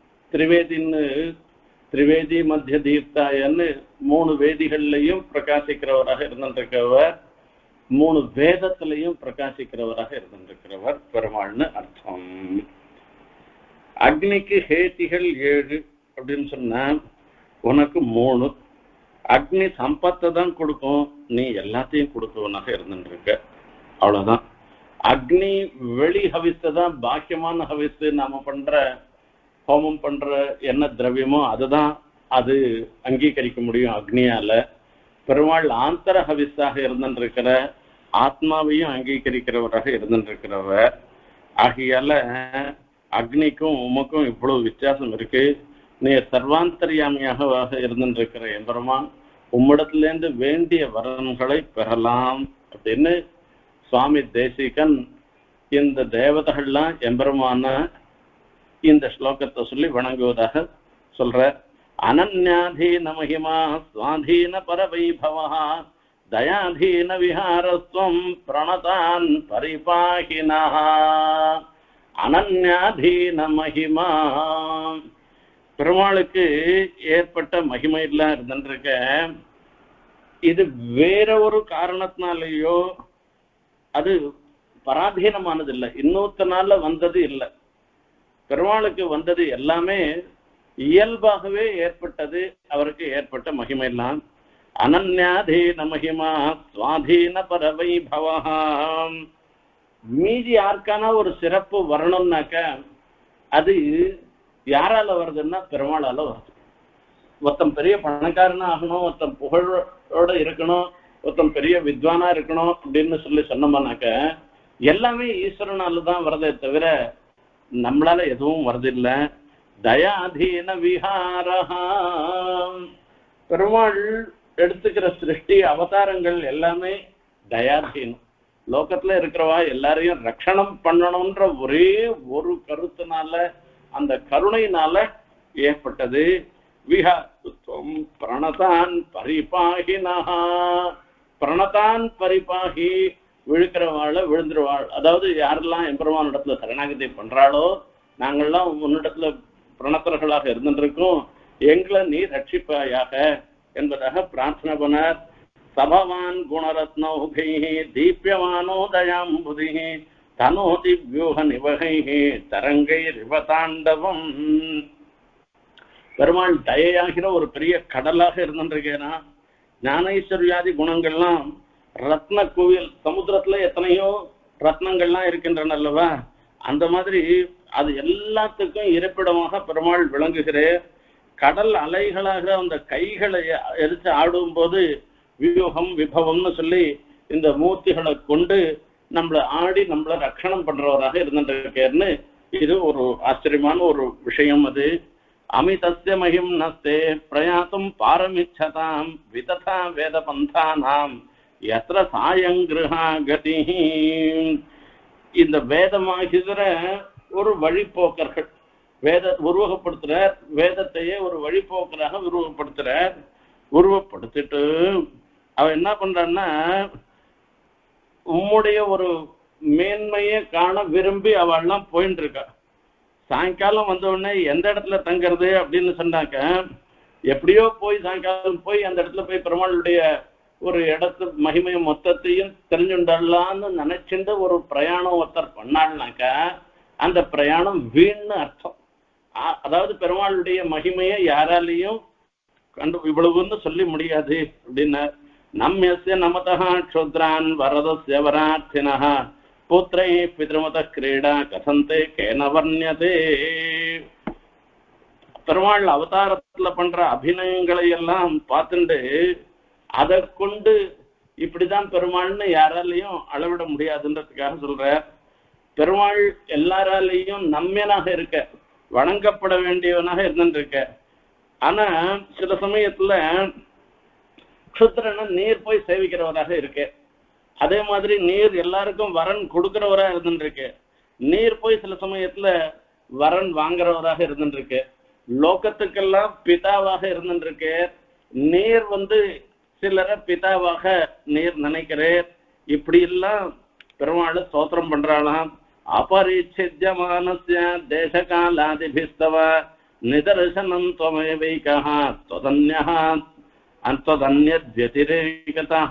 திரிவேதி மத்திய தீர்த்தாயன்னு 3 வேதிகள்லையும் பிரகாசிக்கிறவராக இருந்திருக்கிறவர், 3 வேதத்திலையும் பிரகாசிக்கிறவராக இருந்திருக்கிறவர் பெருமாள்னு அர்த்தம். அக்னிக்கு ஹேத்திகள் 7 அப்படின்னு சொன்னா, உனக்கு 3 அக்னி சம்பத்தை தான் கொடுக்கும், நீ எல்லாத்தையும் கொடுத்தவனாக இருந்துருக்க. அவ்வளவுதான். அக்னி வெளி ஹவிஸை தான் பாக்கியமான ஹவிஸு, நாம பண்ற ஹோமம் பண்ற என்ன திரவியமோ அதுதான் அது அங்கீகரிக்க முடியும் அக்னியால. பெருமாள் ஆந்தர ஹவிஸாக இருந்துருக்கிற ஆத்மாவையும் அங்கீகரிக்கிறவராக இருந்துருக்கிறவர். ஆகையால அக்னிக்கும் உமக்கும் இவ்வளவு வித்தியாசம் இருக்கு. நீ சர்வாந்தரியாமியாக இருந்துருக்கிற எம்பெருமான், உம்மிடத்திலேருந்து வேண்டிய வரன்களை பெறலாம் அப்படின்னு சுவாமி தேசிகன் இந்த தேவதைகள்லாம் எம்பெருமான இந்த ஸ்லோகத்தை சொல்லி வணங்குவதாக சொல்ற. அனன்யாதீன மகிமா சுவாதீன பரவைபவா தயாதீன விஹாரஸ்வம் பிரணதான் பரிபாகினா. அனன்யாதீன மகிமா, பெருமாளுக்கு ஏற்பட்ட மகிமையெல்லாம் இருந்துருக்க, இது வேற ஒரு காரணத்தினாலேயோ அது பராதீனமானது இல்லை, இன்னொருத்தனால வந்தது இல்லை. பெருமாளுக்கு வந்தது எல்லாமே இயல்பாகவே ஏற்பட்டது, அவருக்கு ஏற்பட்ட மகிமையெல்லாம். அனன்யாதீன மகிமா சுவாதீன பரவைபவா. மீதி யாருக்கான ஒரு சிறப்பு வரணும்னாக்க அது யாரால வருதுன்னா பெருமாளால வருது. ஒருத்தன் பெரிய பணக்காரனா ஆகணும், ஒருத்தன் புகழோட இருக்கணும், ஒருத்தன் பெரிய வித்வானா இருக்கணும் அப்படின்னு சொன்னோம்னாக்க எல்லாமே ஈஸ்வரனால தான் வரதே தவிர நம்மளால எதுவும் வருதில்லை. தயாதீன விஹாரஹா, பெருமாள் எடுத்துக்கிற சிருஷ்டி அவதாரங்கள் எல்லாமே தயாதீனம். லோகத்துல இருக்கிறவா எல்லாரையும் ரட்சணம் பண்ணணும்ன்ற ஒரே ஒரு கருத்தினால, அந்த கருணையினால ஏற்பட்டது. விஹாரம் பிரணதான் பரிபாகினா, பிரணதான் பரிபாகி, விழுக்கிறவாள் விழுந்துருவாள். அதாவது யாரெல்லாம் எம்பெருமான் இடத்துல சரணாகதி பண்றாளோ, நாங்கள்லாம் உன்னிடத்துல பிரணத்தர்களாக இருந்துருக்கோம், எங்களை நீ ரட்சிப்பாயாக என்பதாக பிரார்த்தனை பண்ணார். சபவான் குணரத்னௌகை தீப்யமானோதயாம்புதி தனோதி வியூக நிவகை தரங்கை ரிவதாண்டவம். பெருமாள் தயையாகிற ஒரு பெரிய கடலாக இருந்துருக்கேனா, ஞானேஸ்வரியாதி குணங்கள்லாம் ரத்ன குவியல், சமுத்திரத்துல எத்தனையோ ரத்னங்கள்லாம் இருக்கின்றன அல்லவா, அந்த மாதிரி அது எல்லாத்துக்கும் இருப்பிடமாக பெருமாள் விளங்குகிறேன். கடல் அலைகளாக அந்த கைகளை எரிச்சு ஆடும் போது வியூகம் விபவம்னு சொல்லி இந்த மூர்த்திகளை கொண்டு நம்மள ஆடி நம்மள ரட்சணம் பண்றவராக இருந்துருக்கேன்னு இது ஒரு ஆச்சரியமான ஒரு விஷயம். அது அமிதஸ்ய மகிம் நஸ்தே பிரயாத்தும் பாரமிச்சதாம் விததா வேத பந்தானாம் எத்திர சாயங்கிருஹா கதி. இந்த வேதமாகிற ஒரு வழிபோக்கர்கள் உருவகப்படுத்துறார், வேதத்தையே ஒரு வழிபோக்கராக உருவப்படுத்திட்டு அவ என்ன பண்றான்னா உம்முடைய ஒரு மேன்மையை காண விரும்பி அவள்லாம் போயிட்டு இருக்கா. சாயங்காலம் வந்த உடனே எந்த இடத்துல தங்குறது அப்படின்னு சொன்னாக்க, எப்படியோ போய் சாயங்காலம் போய் அந்த இடத்துல போய் பெருமாளுடைய ஒரு இடத்து மகிமையை மொத்தத்தையும் தெரிஞ்சுண்டலான்னு நினைச்சுட்டு ஒரு பிரயாணம் ஒருத்தர் பண்ணாள்னாக்கா அந்த பிரயாணம் வீண்னு அர்த்தம். அதாவது பெருமாளுடைய மகிமையை யாராலையும் இவ்வளவுன்னு சொல்லி முடியாது அப்படின்னா, நம்மிய நமதா க்ஷுத்ரான் வரதஸ்ய வரார்த்தினஹ புத்திரை பித்ருமத கிரீடா கசந்தே கேன வர்ணியதே. பெருமாள் அவதாரத்துல பண்ற அபிநயங்களை எல்லாம் பார்த்துட்டு அதை கொண்டு இப்படிதான் பெருமாள்னு யாராலையும் அளவிட முடியாதுன்றதுக்காக சொல்ற. பெருமாள் எல்லாராலையும் நம்மனாக இருக்க, வணங்கப்பட வேண்டியவனாக இருந்துருக்க. ஆனா சில சமயத்துல க்ஷுத்ரனை நீர் போய் சேவிக்கிறவராக இருக்கு. அதே மாதிரி நீர் எல்லாருக்கும் வரன் கொடுக்கிறவரா இருந்துருக்கு. நீர் போய் சில சமயத்துல வரன் வாங்குறவராக இருந்துருக்கு. லோகத்துக்கெல்லாம் பிதாவாக இருந்துருக்கு. நீர் சிலரை பிதாவாக நீர் நினைக்கிறேன். இப்படி எல்லாம் பெருமாள் ஸ்தோத்திரம் பண்றாளாம். அபரிச்சித்யமானஸ்ய தேசகாலாதிபிஸ்தவ நிதர்சனம் त्वमेवैकः त्वदन्यः அன்யத்வதிரேகதः.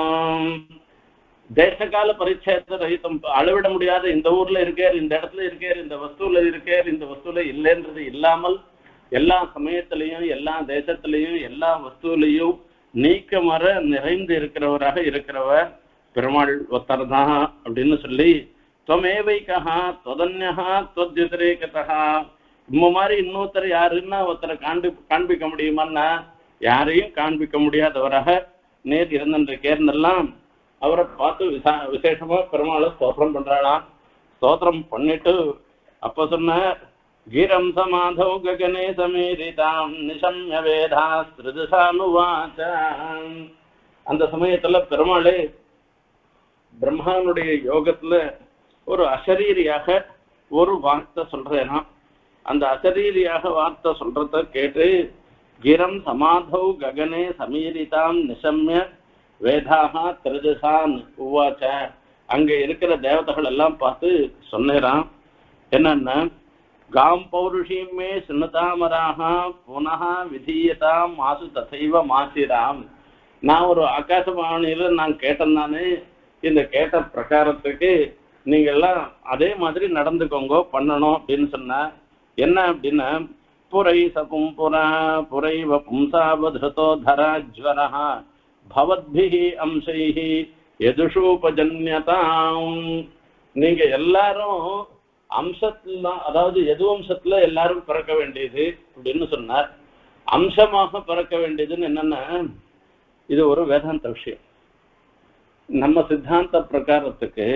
தேசகால பரிச்சேத ரஹிதம், அளவிட முடியாத இந்த ஊர்ல இருக்கார், இந்த இடத்துல இருக்கார், இந்த வஸ்துல இருக்கார், இந்த வஸ்துல இல்லைன்றது இல்லாமல் எல்லா சமயத்திலையும் எல்லா தேசத்திலையும் எல்லா வஸ்துவிலையும் நீக்கமர நிறைந்து இருக்கிறவராக இருக்கிறவர் பெருமாள் ஒருத்தர் தான் அப்படின்னு சொல்லி त्वमेवैकः त्वदन्यः त्वद्व्यतिरेकतः. இந்த மாதிரி இன்னொருத்தர் யாருன்னா ஒருத்தரை காண்பிக்க முடியுமான்னா யாரையும் காண்பிக்க முடியாதவராக நேர் இருந்திருக்கேர்னெல்லாம் அவரை பார்த்து விசேஷமா பெருமாளை ஸ்தோத்திரம் பண்றாளாம். ஸ்தோத்திரம் பண்ணிட்டு அப்ப சொன்ன கீரம் சமாதௌ ககனே சமீரிதாம் நிசம்ய வேதாஸ்திருதிசானுவாச்ச. அந்த சமயத்துல பெருமாளே பிரம்மானுடைய யோகத்துல ஒரு அசரீரியாக ஒரு வார்த்தை சொல்றேனா, அந்த அசரீரியாக வார்த்தை சொல்றத கேட்டு கிரம் சமாதௌ ககனே சமீரிதாம் நிசம்ய வேதாக திரஜசான் உவாச்ச. அங்க இருக்கிற தேவதைகள் எல்லாம் பார்த்து சொன்னேராம் என்னன்னா, காம் பௌருஷீமே சுனதாமராக புனः விதீயதாம் மாசு தசைவ மாசிராம். நான் ஒரு ஆகாசவாணியில நான் கேட்டேன் தானே, இந்த கேட்ட பிரகாரத்துக்கு நீங்க எல்லாம் அதே மாதிரி நடந்துக்கோங்க பண்ணணும் அப்படின்னு சொன்ன. என்ன அப்படின்னா, புரை சகும் புரா புரைவ பும்சாவதோ தராஜ்வரஹ பவத்பிஹி அம்சைஹி யதுஷூபஜன்யதாம். நீங்க எல்லாரும் அம்சத்துல, அதாவது எது வம்சத்துல எல்லாரும் பிறக்க வேண்டியது அப்படின்னு சொன்னார். அம்சமாக பிறக்க வேண்டியதுன்னு என்னன்னா, இது ஒரு வேதாந்த விஷயம். நம்ம சித்தாந்த பிரகாரத்துக்கு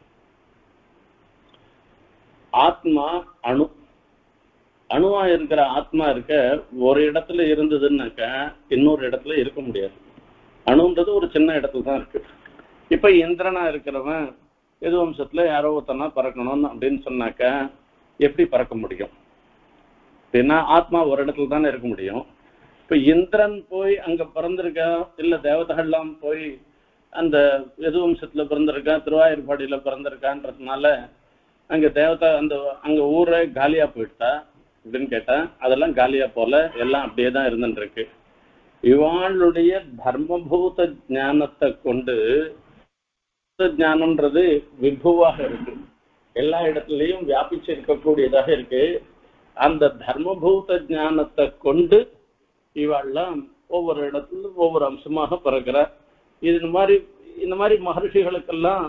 ஆத்மா அணு, அணுவா இருக்கிற ஆத்மா இருக்க ஒரு இடத்துல இருந்ததுன்னாக்க இன்னொரு இடத்துல இருக்க முடியாது. அணுன்றது ஒரு சின்ன இடத்துல தான் இருக்கு. இப்ப இந்திரனா இருக்கிறவன் எது வம்சத்துல யாரோ ஒருத்தனா பறக்கணும்னு அப்படின்னு சொன்னாக்க எப்படி பறக்க முடியும் அப்படின்னா, ஆத்மா ஒரு இடத்துல தானே இருக்க முடியும். இப்ப இந்திரன் போய் அங்க பிறந்திருக்கா, இல்ல தேவதைகள்லாம் போய் அந்த எது வம்சத்துல பிறந்திருக்கா, திருவாயூர்பாடியில பிறந்திருக்கான்றதுனால அங்க தேவதை அந்த அங்க ஊரே காலியா போயிட்டா அப்படின்னு கேட்டா, அதெல்லாம் காலியா போல, எல்லாம் அப்படியே தான் இருந்துட்டு இருக்கு. இவாளுடைய தர்மபூத ஞானத்தை கொண்டு, ஞானம்ன்றது விபுவாக இருக்கு, எல்லா இடத்துலயும் வியாபிச்சு இருக்கக்கூடியதாக இருக்கு. அந்த தர்மபூத ஞானத்தை கொண்டு இவாள்லாம் ஒவ்வொரு இடத்துல ஒவ்வொரு அம்சமாக பிறக்கிறார். இது இந்த மாதிரி மகர்ஷிகளுக்கெல்லாம்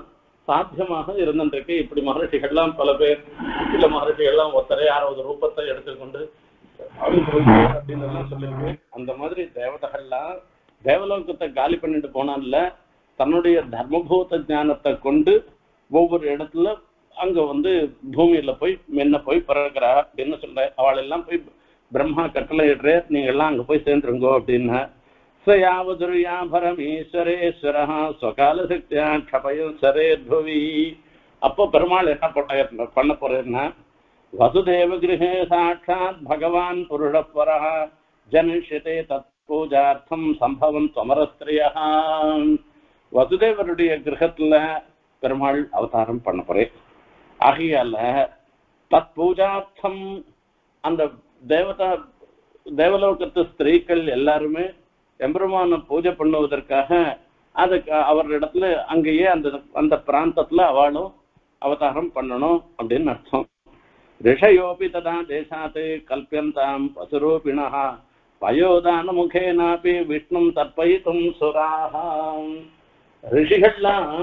சாத்தியமாக இருந்திருக்கு. இப்படி மகர்ஷிகள்லாம் பல பேர், சில மகர்ஷிகள்லாம் ஒருத்தரை 60 ரூபத்தை எடுத்துக்கொண்டு அப்படின்னு எல்லாம் சொல்லிருக்கு. அந்த மாதிரி தேவதைகள்லாம் தேவலோகத்தை காலி பண்ணிட்டு போனான்ல, தன்னுடைய தர்மபூத ஞானத்தை கொண்டு ஒவ்வொரு இடத்துல அங்க பூமியில போய் மென்ன போய் பிறகுறா அப்படின்னு சொல்ற. அவள் எல்லாம் போய் பிரம்மா கட்டளை இடுற, நீங்க எல்லாம் அங்க போய் சேர்ந்துருங்கோ அப்படின்னா, சயாவதுரியா பரமேஸ்வரேஸ்வர ஸ்வகால சக்தியா கபயம் சரே புவி. அப்போ பெருமாள் என்ன பண்ண போறேன்னா, வசுதேவ கிரகே சாட்சாத் பகவான் புருஷப்பர ஜனிஷ்யதே தத் பூஜார்த்தம் சம்பவம் சமரஸ்திரியா. வசுதேவருடைய கிரகத்துல பெருமாள் அவதாரம் பண்ண போறேன். ஆகையால தத் பூஜார்த்தம் அந்த தேவலோகத்து ஸ்திரீகள் எல்லாருமே எம்பெருமான பூஜை பண்ணுவதற்காக அதுக்கு அவரிடத்துல அங்கேயே அந்த பிராந்தத்துல அவளும் அவதாரம் பண்ணணும் அப்படின்னு அர்த்தம். ரிஷயோபி ததா தேசாத்து கல்பியந்தாம் பசுரூபிணா பயோதான முகேனாபி விஷ்ணும் தற்பயித்தும் சுராக. ரிஷிகள்லாம்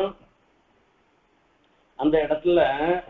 அந்த இடத்துல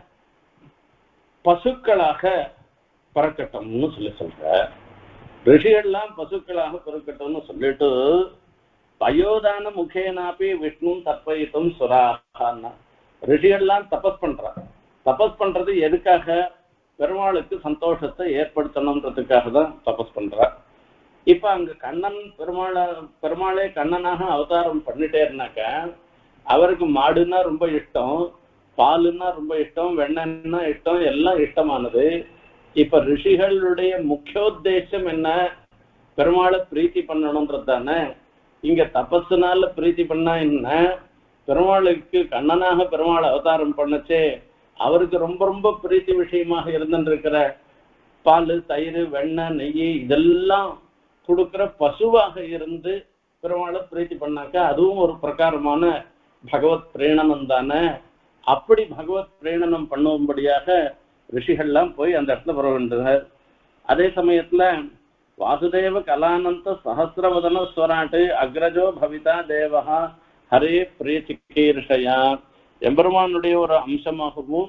பசுக்களாக பிறக்கட்டும்னு சொல்ற. ரிஷிகள்லாம் பசுக்களாக பிறக்கட்டும்னு சொல்லிட்டு பயோதான முகேனாபி விஷ்ணு தற்பயித்தும் சுராகன்னா, ரிஷிகள்லாம் தபஸ் பண்றாங்க. தபஸ் பண்றது எதுக்காக? பெருமாளுக்கு சந்தோஷத்தை ஏற்படுத்தணுன்றதுக்காக தான் தபஸ் பண்றா. இப்ப அங்க கண்ணன் பெருமாளே கண்ணனாக அவதாரம் பண்ணிட்டே இருந்தாக்க, அவருக்கு மாடுன்னா ரொம்ப இஷ்டம், பாலுன்னா ரொம்ப இஷ்டம், வெண்ணன்னா இஷ்டம், எல்லாம் இஷ்டமானது. இப்ப ரிஷிகளுடைய முக்கியோத்தேசம் என்ன? பெருமாளை பிரீத்தி பண்ணணும்ன்றது தானே. இங்க தபஸுனால பிரீத்தி பண்ணா என்ன? பெருமாளுக்கு கண்ணனாக பெருமாள் அவதாரம் பண்ணச்சே அவருக்கு ரொம்ப ரொம்ப பிரீத்தி விஷயமாக இருந்துருக்கிற பால், தயிர், வெண்ணெய், நெய் இதெல்லாம் கொடுக்கிற பசுவாக இருந்து பெருமாளை பிரீத்தி பண்ணாக்க அதுவும் ஒரு பிரகாரமான பகவத் பிரேணனம் தானே. அப்படி பகவத் பிரேணனம் பண்ணும்படியாக ரிஷிகள்லாம் போய் அந்த இடத்துல வர வேண்டியது. அதே சமயத்துல வாசுதேவ கலானந்த சஹசிரவதன ஸ்வராட்டு அக்ரஜோ பவிதா தேவஹா ஹரே பிரியசிகீர்ஷயா. எம்பெருமானுடைய ஒரு அம்சமாகவும்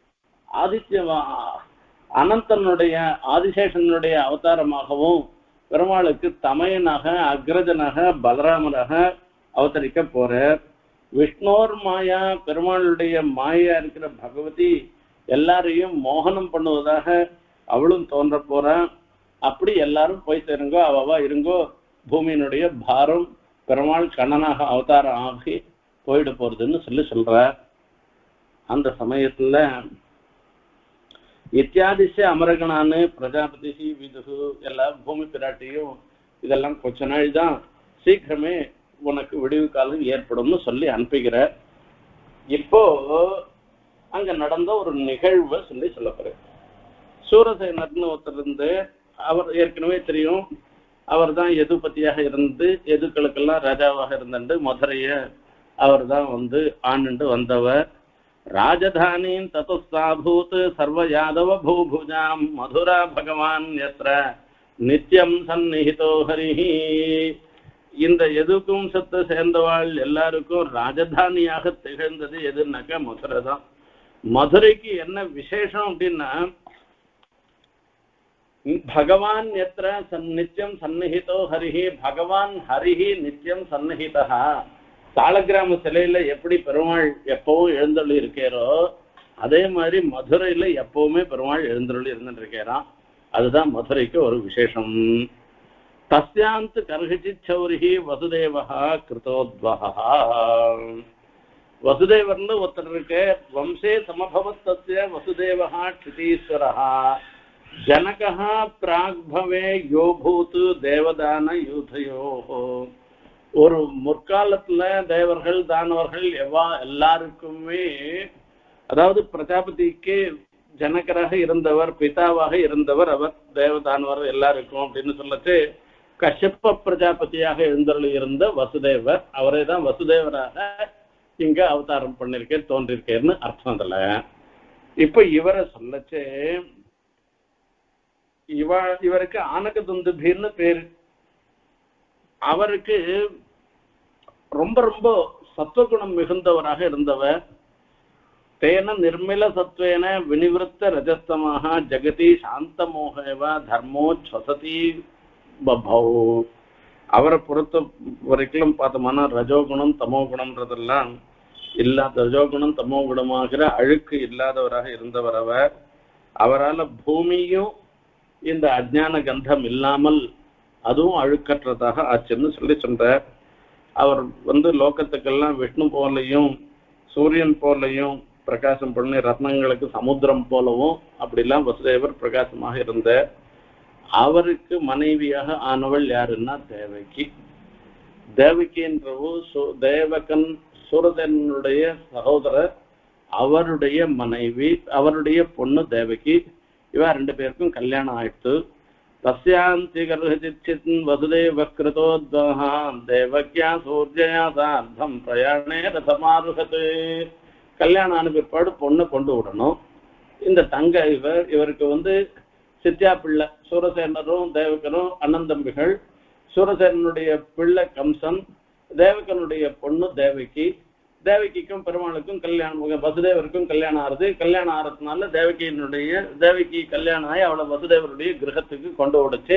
அனந்தனுடைய ஆதிசேஷனுடைய அவதாரமாகவும் பெருமாளுக்கு தமையனாக அக்ரஜனாக பலராமராக அவதரிக்க போற. விஷ்ணோர் மாயா, பெருமாளுடைய மாயா இருக்கிற பகவதி எல்லாரையும் மோகனம் பண்ணுவதாக அவளும் தோன்ற போறான். அப்படி எல்லாரும் போய் சேருங்கோ, அவவா இருங்கோ, பூமியினுடைய பாரம் பெருமாள் கண்ணனாக அவதாரம் ஆகி போயிட போறதுன்னு சொல்ற. அந்த சமயத்துல இத்தியாதிச அமரகனானு பிரஜாபதி விதுகு எல்லாம் பூமி பிராட்டியும் இதெல்லாம் கொஞ்ச நாள் தான், சீக்கிரமே உனக்கு விடிவு காலம் ஏற்படும்னு சொல்லி அனுப்புகிற. இப்போ அங்க நடந்த ஒரு நிகழ்வை சொல்ல போறேன். சூரசேனர்னு ஒருத்தர் இருந்து, அவர் ஏற்கனவே தெரியும், அவர் தான் எதுபதியாக இருந்து எதுக்களுக்கெல்லாம் ராஜாவாக இருந்துட்டு மதுரைய அவர் தான் ஆண்டு வந்தவர். ராஜதானின் ததுஸ்தாபூத் சர்வ யாதவ பூபுஜாம் மதுரா பகவான் யத்ர நித்தியம் சந்நிஹிதோ ஹரிஹி. இந்த எதுக்கும் சத்து சேர்ந்தவாள் எல்லாருக்கும் ராஜதானியாக திகழ்ந்தது எதுனாக்கா மதுரை தான். மதுரைக்கு என்ன விசேஷம் அப்படின்னா, பகவான் எத்திர நித்தியம் சந்நிஹிதோ ஹரிஹி, பகவான் ஹரிஹி நித்தியம் சந்நிஹிதா. சாலக்கிராம சிலையில எப்படி பெருமாள் எப்பவும் எழுந்தருளி இருக்காரோ அதே மாதிரி மதுரையில எப்பவுமே பெருமாள் எழுந்தருளி இருந்துட்டு இருக்காராம். அதுதான் மதுரைக்கு ஒரு விசேஷம். தஸ்யாந்த் கர்ஹிச்சித் சௌரிஹி வசுதேவஹா கிருதோத்வஹா. வசுதேவர்னு ஒருத்தர் இருக்க, வம்சே சமபவத் தஸ்ய வசுதேவஹா க்ஷிதீஸ்வரஹா ஜனகஹா பிராக்பவே யோபூத் தேவதான யூதயோஹோ. ஒரு முற்காலத்துல தேவர்கள் தானவர்கள் எல்லாருக்குமே, அதாவது பிரஜாபதிக்கு ஜனகராக இருந்தவர், பிதாவாக இருந்தவர் அவர், தேவதானவர் எல்லாருக்கும் அப்படின்னு சொல்லச்சு கஷ்யப்ப பிரஜாபதியாக எழுந்தருள் இருந்த வசுதேவர், அவரே தான் வசுதேவராக இங்க அவதாரம் பண்ணிருக்கேன் தோன்றிருக்கேன்னு அர்த்தம். அதுல இப்ப இவரை சொல்லச்சு, இவருக்கு ஆனகதுந்துபின்னு பேரு. அவருக்கு ரொம்ப ரொம்ப சத்துவகுணம் மிகுந்தவராக இருந்தவர். तेन निर्मलसत्त्वेन विनिवृत्त रजस्तमः जगति शान्तमोहेव धर्मोच्छ्वसति बभौ. அவரை பொறுத்த வரைக்கும் பார்த்தோம்னா ரஜோகுணம் தமோ குணம்ன்றதெல்லாம் இல்லாத, ரஜோகுணம் தமோ குணமாகிற அழுக்கு இல்லாதவராக இருந்தவர் அவர். அவரால் பூமியும் இந்த அஜ்ஞான கந்தம் இல்லாமல் அதுவும் அழுக்கற்றதாக ஆச்சுன்னு சொல்லி சொல்றார். அவர் லோகத்துக்கெல்லாம் விஷ்ணு போலையும் சூரியன் போலையும் பிரகாசம் பண்ணி ரத்னங்களுக்கு சமுத்திரம் போலவும் அப்படிலாம் வசுதேவர் பிரகாசமாக இருந்த அவருக்கு மனைவியாக ஆனவள் யாருன்னா தேவகி. தேவகின்றவோ தேவகன் சூரதனுடைய சகோதரர், அவருடைய மனைவி, அவருடைய பொண்ணு தேவகி. இவ ரெண்டு பேருக்கும் கல்யாணம் ஆயிடுத்து. தஸ்யாந்தி கர்ஹசித் வசுதேவ கிருதோத்வஹாம் தேவக்யா சூர்ஜயா சார்த்தம் பிரயாணே ரதமாருகது. கல்யாணம் ஆன பிற்பாடு பொண்ணை கொண்டு விடணும். இந்த தங்க இவருக்கு சித்தியா பிள்ளை சூரசேனரும் தேவகனும் அண்ணன் தம்பிகள். சூரசேனனுடைய பிள்ளை கம்சன், தேவகனுடைய பொண்ணு தேவகி. தேவகிக்கும் பெருமாளுக்கும் கல்யாணம், வசுதேவருக்கும் கல்யாணம் ஆறுது. கல்யாணம் ஆறதுனால தேவகி கல்யாணம் ஆகி அவளை வசுதேவருடைய கிரகத்துக்கு கொண்டு விடுச்சு.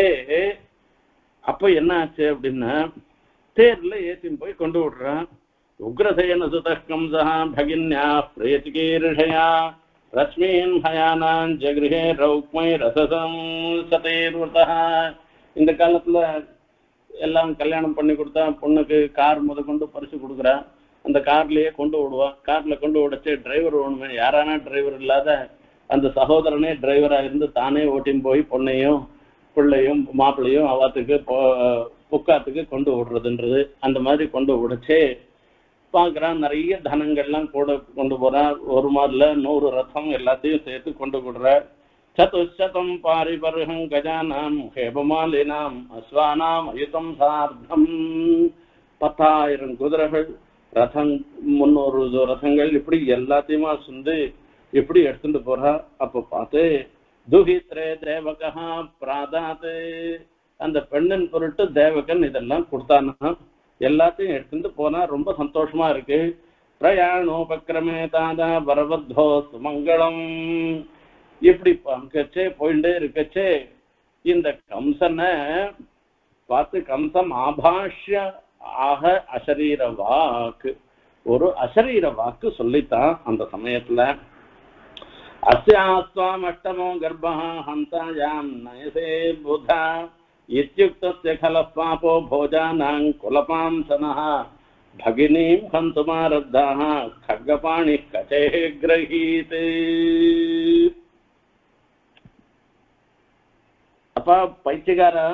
அப்ப என்ன ஆச்சு அப்படின்னா தேர்ல ஏற்றின்னு போய் கொண்டு விடுறான். உக்ரசேன சுத கம்சா பகின்யா பிரயதிகீர்ஷயா ரஷ்மீன் ஹயானான் ஜகிருஹே ரௌக்மை ரசசம் சதேர்வதா. இந்த காலத்துல எல்லாம் கல்யாணம் பண்ணி கொடுத்தா பொண்ணுக்கு கார் கொண்டு பரிசு கொடுக்குறான். அந்த கார்லயே கொண்டு விடுவான். கார்ல கொண்டு விடச்சு டிரைவர் வேணுமே. யாரானா டிரைவர் இல்லாத அந்த சகோதரனே டிரைவரா இருந்து தானே ஓட்டின்னு போய் பொண்ணையும் பிள்ளையும் மாப்பிள்ளையும் அவாத்துக்கு புக்காத்துக்கு கொண்டு விடுறதுன்றது. அந்த மாதிரி கொண்டு விடச்சே பார்க்குறான். நிறைய தனங்கள்லாம் கூட கொண்டு போறான். ஒரு மாதிரில 100 ரதம் எல்லாத்தையும் சேர்த்து கொண்டு விடுற. சதுஷதம் பாரிபர்ஹம் கஜானாம் ஹேபமாலினாம் அஸ்வானாம் அயுதம் சார்த்தம். 10,000 குதிரைகள், ரதம் 300 ரதங்கள், இப்படி எல்லாத்தையுமா இப்படி எடுத்துட்டு போறா. அப்ப பார்த்து துஹித்ரே தேவகா பிராதாத்து. அந்த பெண்ணின் பொருட்டு தேவகன் இதெல்லாம் கொடுத்தானா. எல்லாத்தையும் எடுத்துட்டு போனா ரொம்ப சந்தோஷமா இருக்கு. பிரயாணோபக்கிரமே தாதா வரவத்தோ சுமங்கலம். இப்படி பங்கச்சே போயிட்டே இருக்கச்சே இந்த கம்சனை பார்த்து கம்சம் ஆபாஷ்ய ஆக அசரீர வாக்கு, ஒரு அசரீர வாக்கு சொல்லித்தான் அந்த சமயத்துல. அஸ்யாஸ்வாம் அஷ்டமோ கர்ப்பா ஹந்தாயாம் நயசே புதா இத்யுக்தஸ்ய கலः பாபோ போஜானாங் குலபாம்சனः பகினீம் ஹந்துமாரத்தாः खड्गपाणिः கச்சே கிரஹீத். அப்பா பைத்தியக்காரா,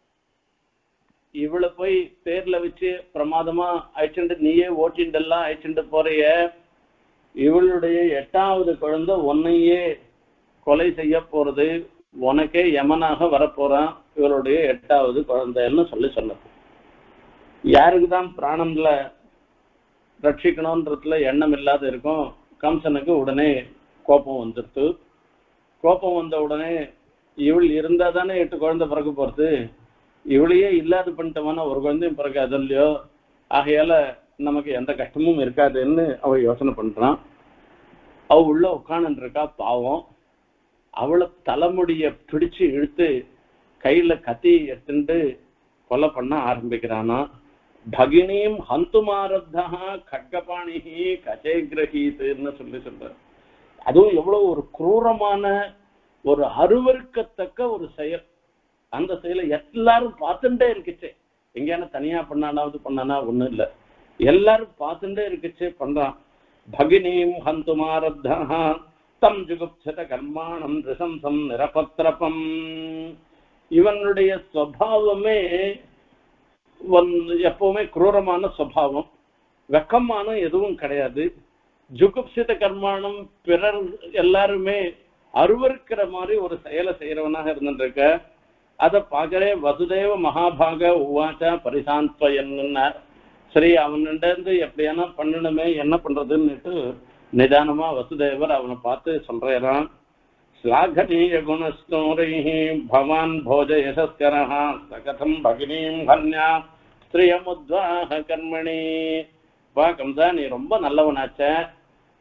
இவளை போய் தேர்ல வச்சு பிரமாதமா அழைச்சுட்டு நீயே ஓட்டிண்டெல்லாம் அழைச்சுட்டு போறிய. இவளுடைய 8வது குழந்தை உன்னையே கொலை செய்ய போறது, உனக்கே யமனாக வரப்போறான் இவளுடைய 8வது குழந்தைன்னு சொன்னது. யாருக்குதான் பிராணம்ல ரட்சிக்கணும்ன்றதுல எண்ணம் இல்லாத இருக்கும். கம்சனுக்கு உடனே கோபம் வந்துடுத்து. கோபம் வந்த உடனே இவள் இருந்தா தானே 8 குழந்தை பிறக்க போறது, இவளையே இல்லாத பண்ணிட்டோம்னா ஒரு குழந்தையும் பிறக்காது இல்லையோ, ஆகையால நமக்கு எந்த கஷ்டமும் இருக்காதுன்னு அவ யோசனை பண்றான். அவ உள்ள உட்கார்ந்து இருக்கா. பாவம், அவளை தலைமுடிய பிடிச்சு இழுத்து கையில கத்தி எடுத்துட்டு கொலை பண்ண ஆரம்பிக்கிறானா. பகினீம் ஹந்துமாரத்தா खड्गपाणिः கச்சே கிரஹீத்னு சொல்ற. அதுவும் எவ்வளவு ஒரு குரூரமான ஒரு அருவருக்கத்தக்க ஒரு செயல். அந்த செயலை எல்லாரும் பார்த்துட்டே இருக்குச்சே. எங்கேயான தனியா பண்ணானா ஒண்ணும் இல்லை, எல்லாரும் பார்த்துட்டே இருக்குச்சே பண்றான். பகினீம் ஹந்துமாரத்தா தம் ஜுகுப்சத கர்மாணம் ரிசம்சம் நிரபத்ரபம். இவனுடைய சுவாவமே எப்பவுமே குரூரமான சுவாவம், வெக்கமான எதுவும் கிடையாது. ஜுகுப்சித கர்மாணம், பிறர் எல்லாருமே அருவருக்கிற மாதிரி ஒரு செயலை செய்யறவனாக இருந்துருக்க. அதை பார்க்கறே வசுதேவ மகாபாக உவாச்சா பரிசாந்த்வயன்னார். சரி, அவன்கிட்ட எப்படியானா பண்ணணுமே, என்ன பண்றதுன்னுட்டு நிதானமா வசுதேவர் அவனை பார்த்து சொல்றான். ஸ்லாகனீய குணஸ்தோரைஹி பவான் போஜ யசஸ்கரஹ சகதம் பகினீம் ஹன்யா ஸ்திரியமுத்வாஹ கர்மணி. வா கம்சா, நீ ரொம்ப நல்லவனாச்ச.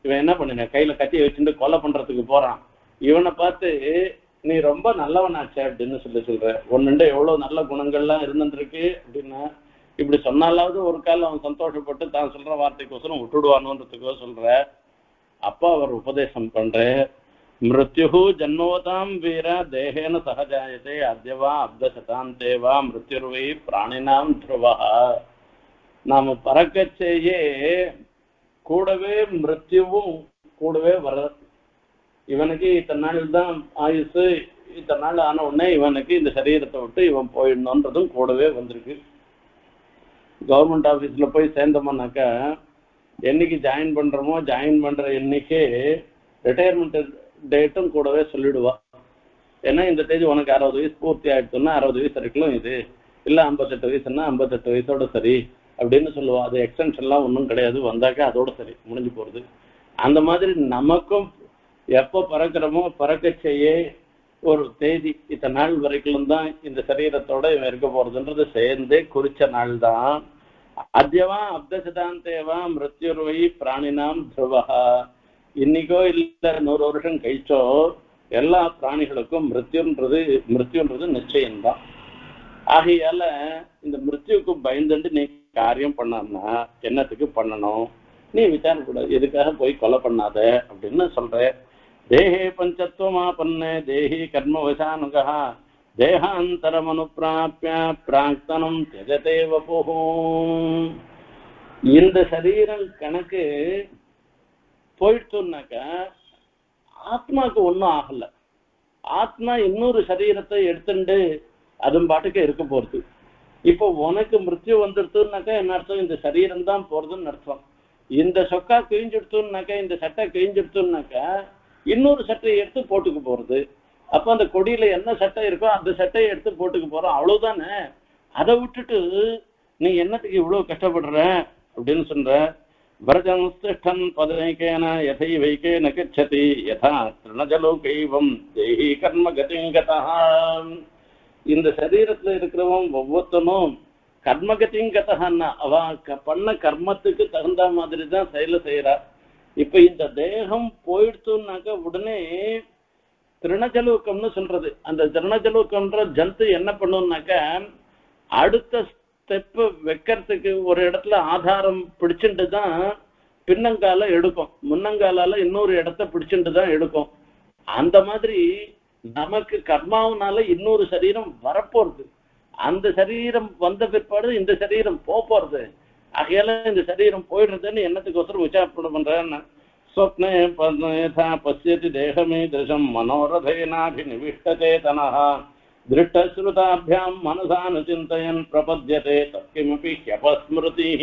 இவன் என்ன பண்ணின கையில கத்தியை வச்சுட்டு கொலை பண்றதுக்கு போறான். இவனை பார்த்து நீ ரொம்ப நல்லவனாச்சே அப்படின்னு சொல்ற. ஒன்னுண்டு எவ்வளவு நல்ல குணங்கள்லாம் இருந்துருக்கு அப்படின்னா இப்படி சொன்னாலாவது ஒரு காலம் அவன் சந்தோஷப்பட்டு தான் சொல்ற வார்த்தைக்கோசரம் விட்டுடுவானுன்றதுக்கோ சொல்ற. அப்பா அவர் உபதேசம் பண்ற, மிருத்யு ஜன்மவதாம் வீர தேகேன சகஜாயத்தே அத்யவா அப்தசதாந்தேவா மிருத்யுர்வை பிராணினாம் துருவா. நாம பறக்கச்சேயே கூடவே மிருத்யுவும் கூடவே வர. இவனுக்கு இத்தனை நாள் தான் ஆயுசு, இத்தனை நாள் ஆன உடனே இவனுக்கு இந்த சரீரத்தை விட்டு இவன் போயிடணுன்றதும் கூடவே வந்திருக்கு. கவர்மெண்ட் ஆஃபீஸில் போய் சேர்ந்தோம்னாக்கா என்னைக்கு ஜாயின் பண்ணுறோமோ ஜாயின் பண்ணுற என்னைக்கே ரிட்டையர்மெண்ட் டேட்டும் கூடவே சொல்லிடுவா. ஏன்னா இந்த தேதி உனக்கு 60 வயசு பூர்த்தி ஆகிடுச்சுன்னா 60 வயசு வரைக்கும் இது, இல்லை 58 வயசுன்னா 58 வயசோட சரி அப்படின்னு சொல்லுவா. அது எக்ஸ்டென்ஷன்லாம் ஒன்றும் கிடையாது, வந்தாக்கா அதோட சரி முடிஞ்சு போகிறது. அந்த மாதிரி நமக்கும் எப்போ பறக்கிறோமோ பறக்கச்சேயே ஒரு தேதி இத்தனை நாள் வரைக்கும் தான் இந்த சரீரத்தோட இவன் இருக்க போறதுன்றது சேர்ந்தே குறிச்ச நாள் தான். அத்யவா அப்தசதாந்தேவா மிருத்யுர்வை பிராணினாம் துருவா. இன்னைக்கோ இல்லை 100 வருஷம் கழிச்சோ எல்லா பிராணிகளுக்கும் மிருத்யுன்றது நிச்சயம்தான். ஆகையால இந்த மிருத்யுக்கு பயந்துட்டு நீ காரியம் பண்ணான்னா என்னத்துக்கு பண்ணணும், நீ விசாரக்கூடாது, எதுக்காக போய் கொலை பண்ணாத அப்படின்னு சொல்ற. தேஹே பஞ்சத்வமாபன்னே தேஹி கர்மவசானுகா தேகாந்தரமனுப்பிராப்ய பிராக்தனம் தியஜதே வபுஹு. இந்த சரீரம் கணக்கு போயிடுச்சுன்னாக்க ஆத்மாவுக்கு ஒன்றும் ஆகல. ஆத்மா இன்னொரு சரீரத்தை எடுத்துட்டு அதுவும் பாட்டுக்கு இருக்க போறது. இப்போ உனக்கு மிருத்யு வந்துடுத்துனாக்கா என்ன அர்த்தம், இந்த சரீரம் தான் போறதுன்னு அர்த்தம். இந்த சொக்கா கிழிஞ்சிடுத்துனாக்கா, இந்த சட்டை கிழிஞ்சிடுத்துனாக்கா இன்னொரு சட்டையை எடுத்து போட்டுக்கு போறது. அப்ப அந்த கொடியில என்ன சட்டை இருக்கோ அந்த சட்டையை எடுத்து போட்டுக்கு போறோம், அவ்வளவுதானே. அதை விட்டுட்டு நீ என்னத்துக்கு இவ்வளவு கஷ்டப்படுற அப்படின்னு சொல்ற. வரஜன் பதனைக்கேன யதை வைக்கேன கச்சதி யதா திருணஜலோகைவம் தேஹி கர்ம கதிங்கதா. இந்த சரீரத்துல இருக்கிறவன் ஒவ்வொருத்தனும் கர்மகதிங்கதன்னா அவ பண்ண கர்மத்துக்கு தகுந்த மாதிரி தான் செயல செய்யறா. இப்ப இந்த தேகம் போயிடுச்சுன்னாக்க உடனே திருணஜலூக்கம்னு சொல்றது. அந்த திருணஜலூக்கம்ன்ற ஜந்து என்ன பண்ணும்னாக்க அடுத்த ஸ்டெப் வைக்கிறதுக்கு ஒரு இடத்துல ஆதாரம் பிடிச்சிட்டு தான் பின்னங்கால எடுக்கும், முன்னங்காலால இன்னொரு இடத்த பிடிச்சிட்டு தான் எடுக்கும். அந்த மாதிரி நமக்கு கர்மாவனால இன்னொரு சரீரம் வரப்போறது. அந்த சரீரம் வந்த பிற்பாடு இந்த சரீரம் போறது. ஆகையால இந்த சரீரம் போயிடுறதுன்னு என்னத்துக்கோசரம் விசாரணை பண்றேன்னு. ஸ்வப்னே யதா பசியதி தேகமே திருஷம் மனோரதேனாபிநிவிஷ்டசேதனः திருஷ்டஸ்ருதாபியாம் மனசானுசிந்தயன் பிரபத்யதே தத்கிமபி ஹ்யபஸ்மிருதிः.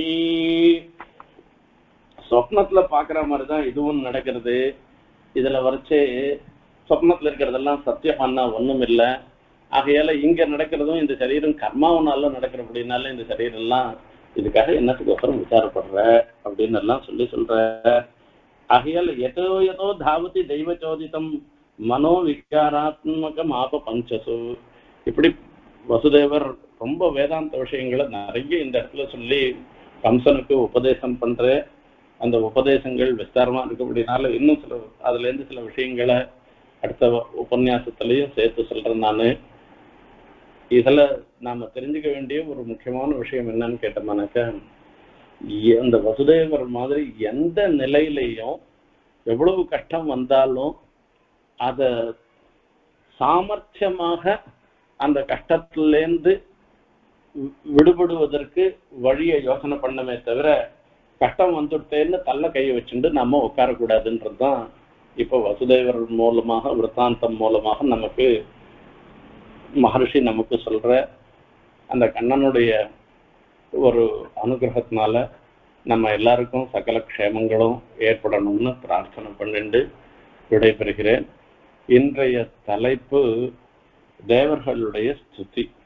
சொப்னத்துல பாக்குற மாதிரிதான் இதுவும் நடக்கிறது. இதுல வரைச்சு சொப்னத்துல இருக்கிறதெல்லாம் சத்தியமானா ஒண்ணும் இல்லை. ஆகையால இங்க நடக்கிறதும் இந்த சரீரம் கர்மாவனால நடக்கிறபடினால இந்த சரீரம் எல்லாம் இதுக்காக என்னத்துக்கோசரம் விசாரப்படுற அப்படின்னு எல்லாம் சொல்ற. ஆகையால எதோ ஏதோ தாவதி தெய்வ சோதித்தம் மனோ விகாராத்மகம் ஆப பஞ்சசு. இப்படி வசுதேவர் ரொம்ப வேதாந்த விஷயங்களை நிறைய இந்த இடத்துல சொல்லி கம்சனுக்கு உபதேசம் பண்ற. அந்த உபதேசங்கள் விஸ்தாரமா இருக்கபடினால இன்னும் அதுல இருந்து சில விஷயங்களை அடுத்த உபன்யாசத்திலையும் சேர்த்து சொல்றேன் நானு. இதுல நாம தெரிஞ்சுக்க வேண்டிய ஒரு முக்கியமான விஷயம் என்னன்னு கேட்டோம்னாக்கா, அந்த வசுதேவர் மாதிரி எந்த நிலையிலையும் எவ்வளவு கஷ்டம் வந்தாலும் அத சாமர்த்தியமாக அந்த கஷ்டத்திலேருந்து விடுபடுவதற்கு வழியை யோசனை பண்ணமே தவிர கஷ்டம் வந்துட்டேன்னு தள்ள கையை வச்சுட்டு நம்ம உட்காரக்கூடாதுன்றதுதான் இப்ப வசுதேவர் மூலமாக விருத்தாந்தம் மூலமாக நமக்கு மகர்ஷி நமக்கு சொல்ற. அந்த கண்ணனுடைய ஒரு அனுகிரகத்தினால நம்ம எல்லாருக்கும் சகல க்ஷேமங்களும் ஏற்படணும்னு பிரார்த்தனை பண்ணிட்டு விடைபெறுகிறேன். இன்றைய தலைப்பு தேவர்களுடைய ஸ்துதி.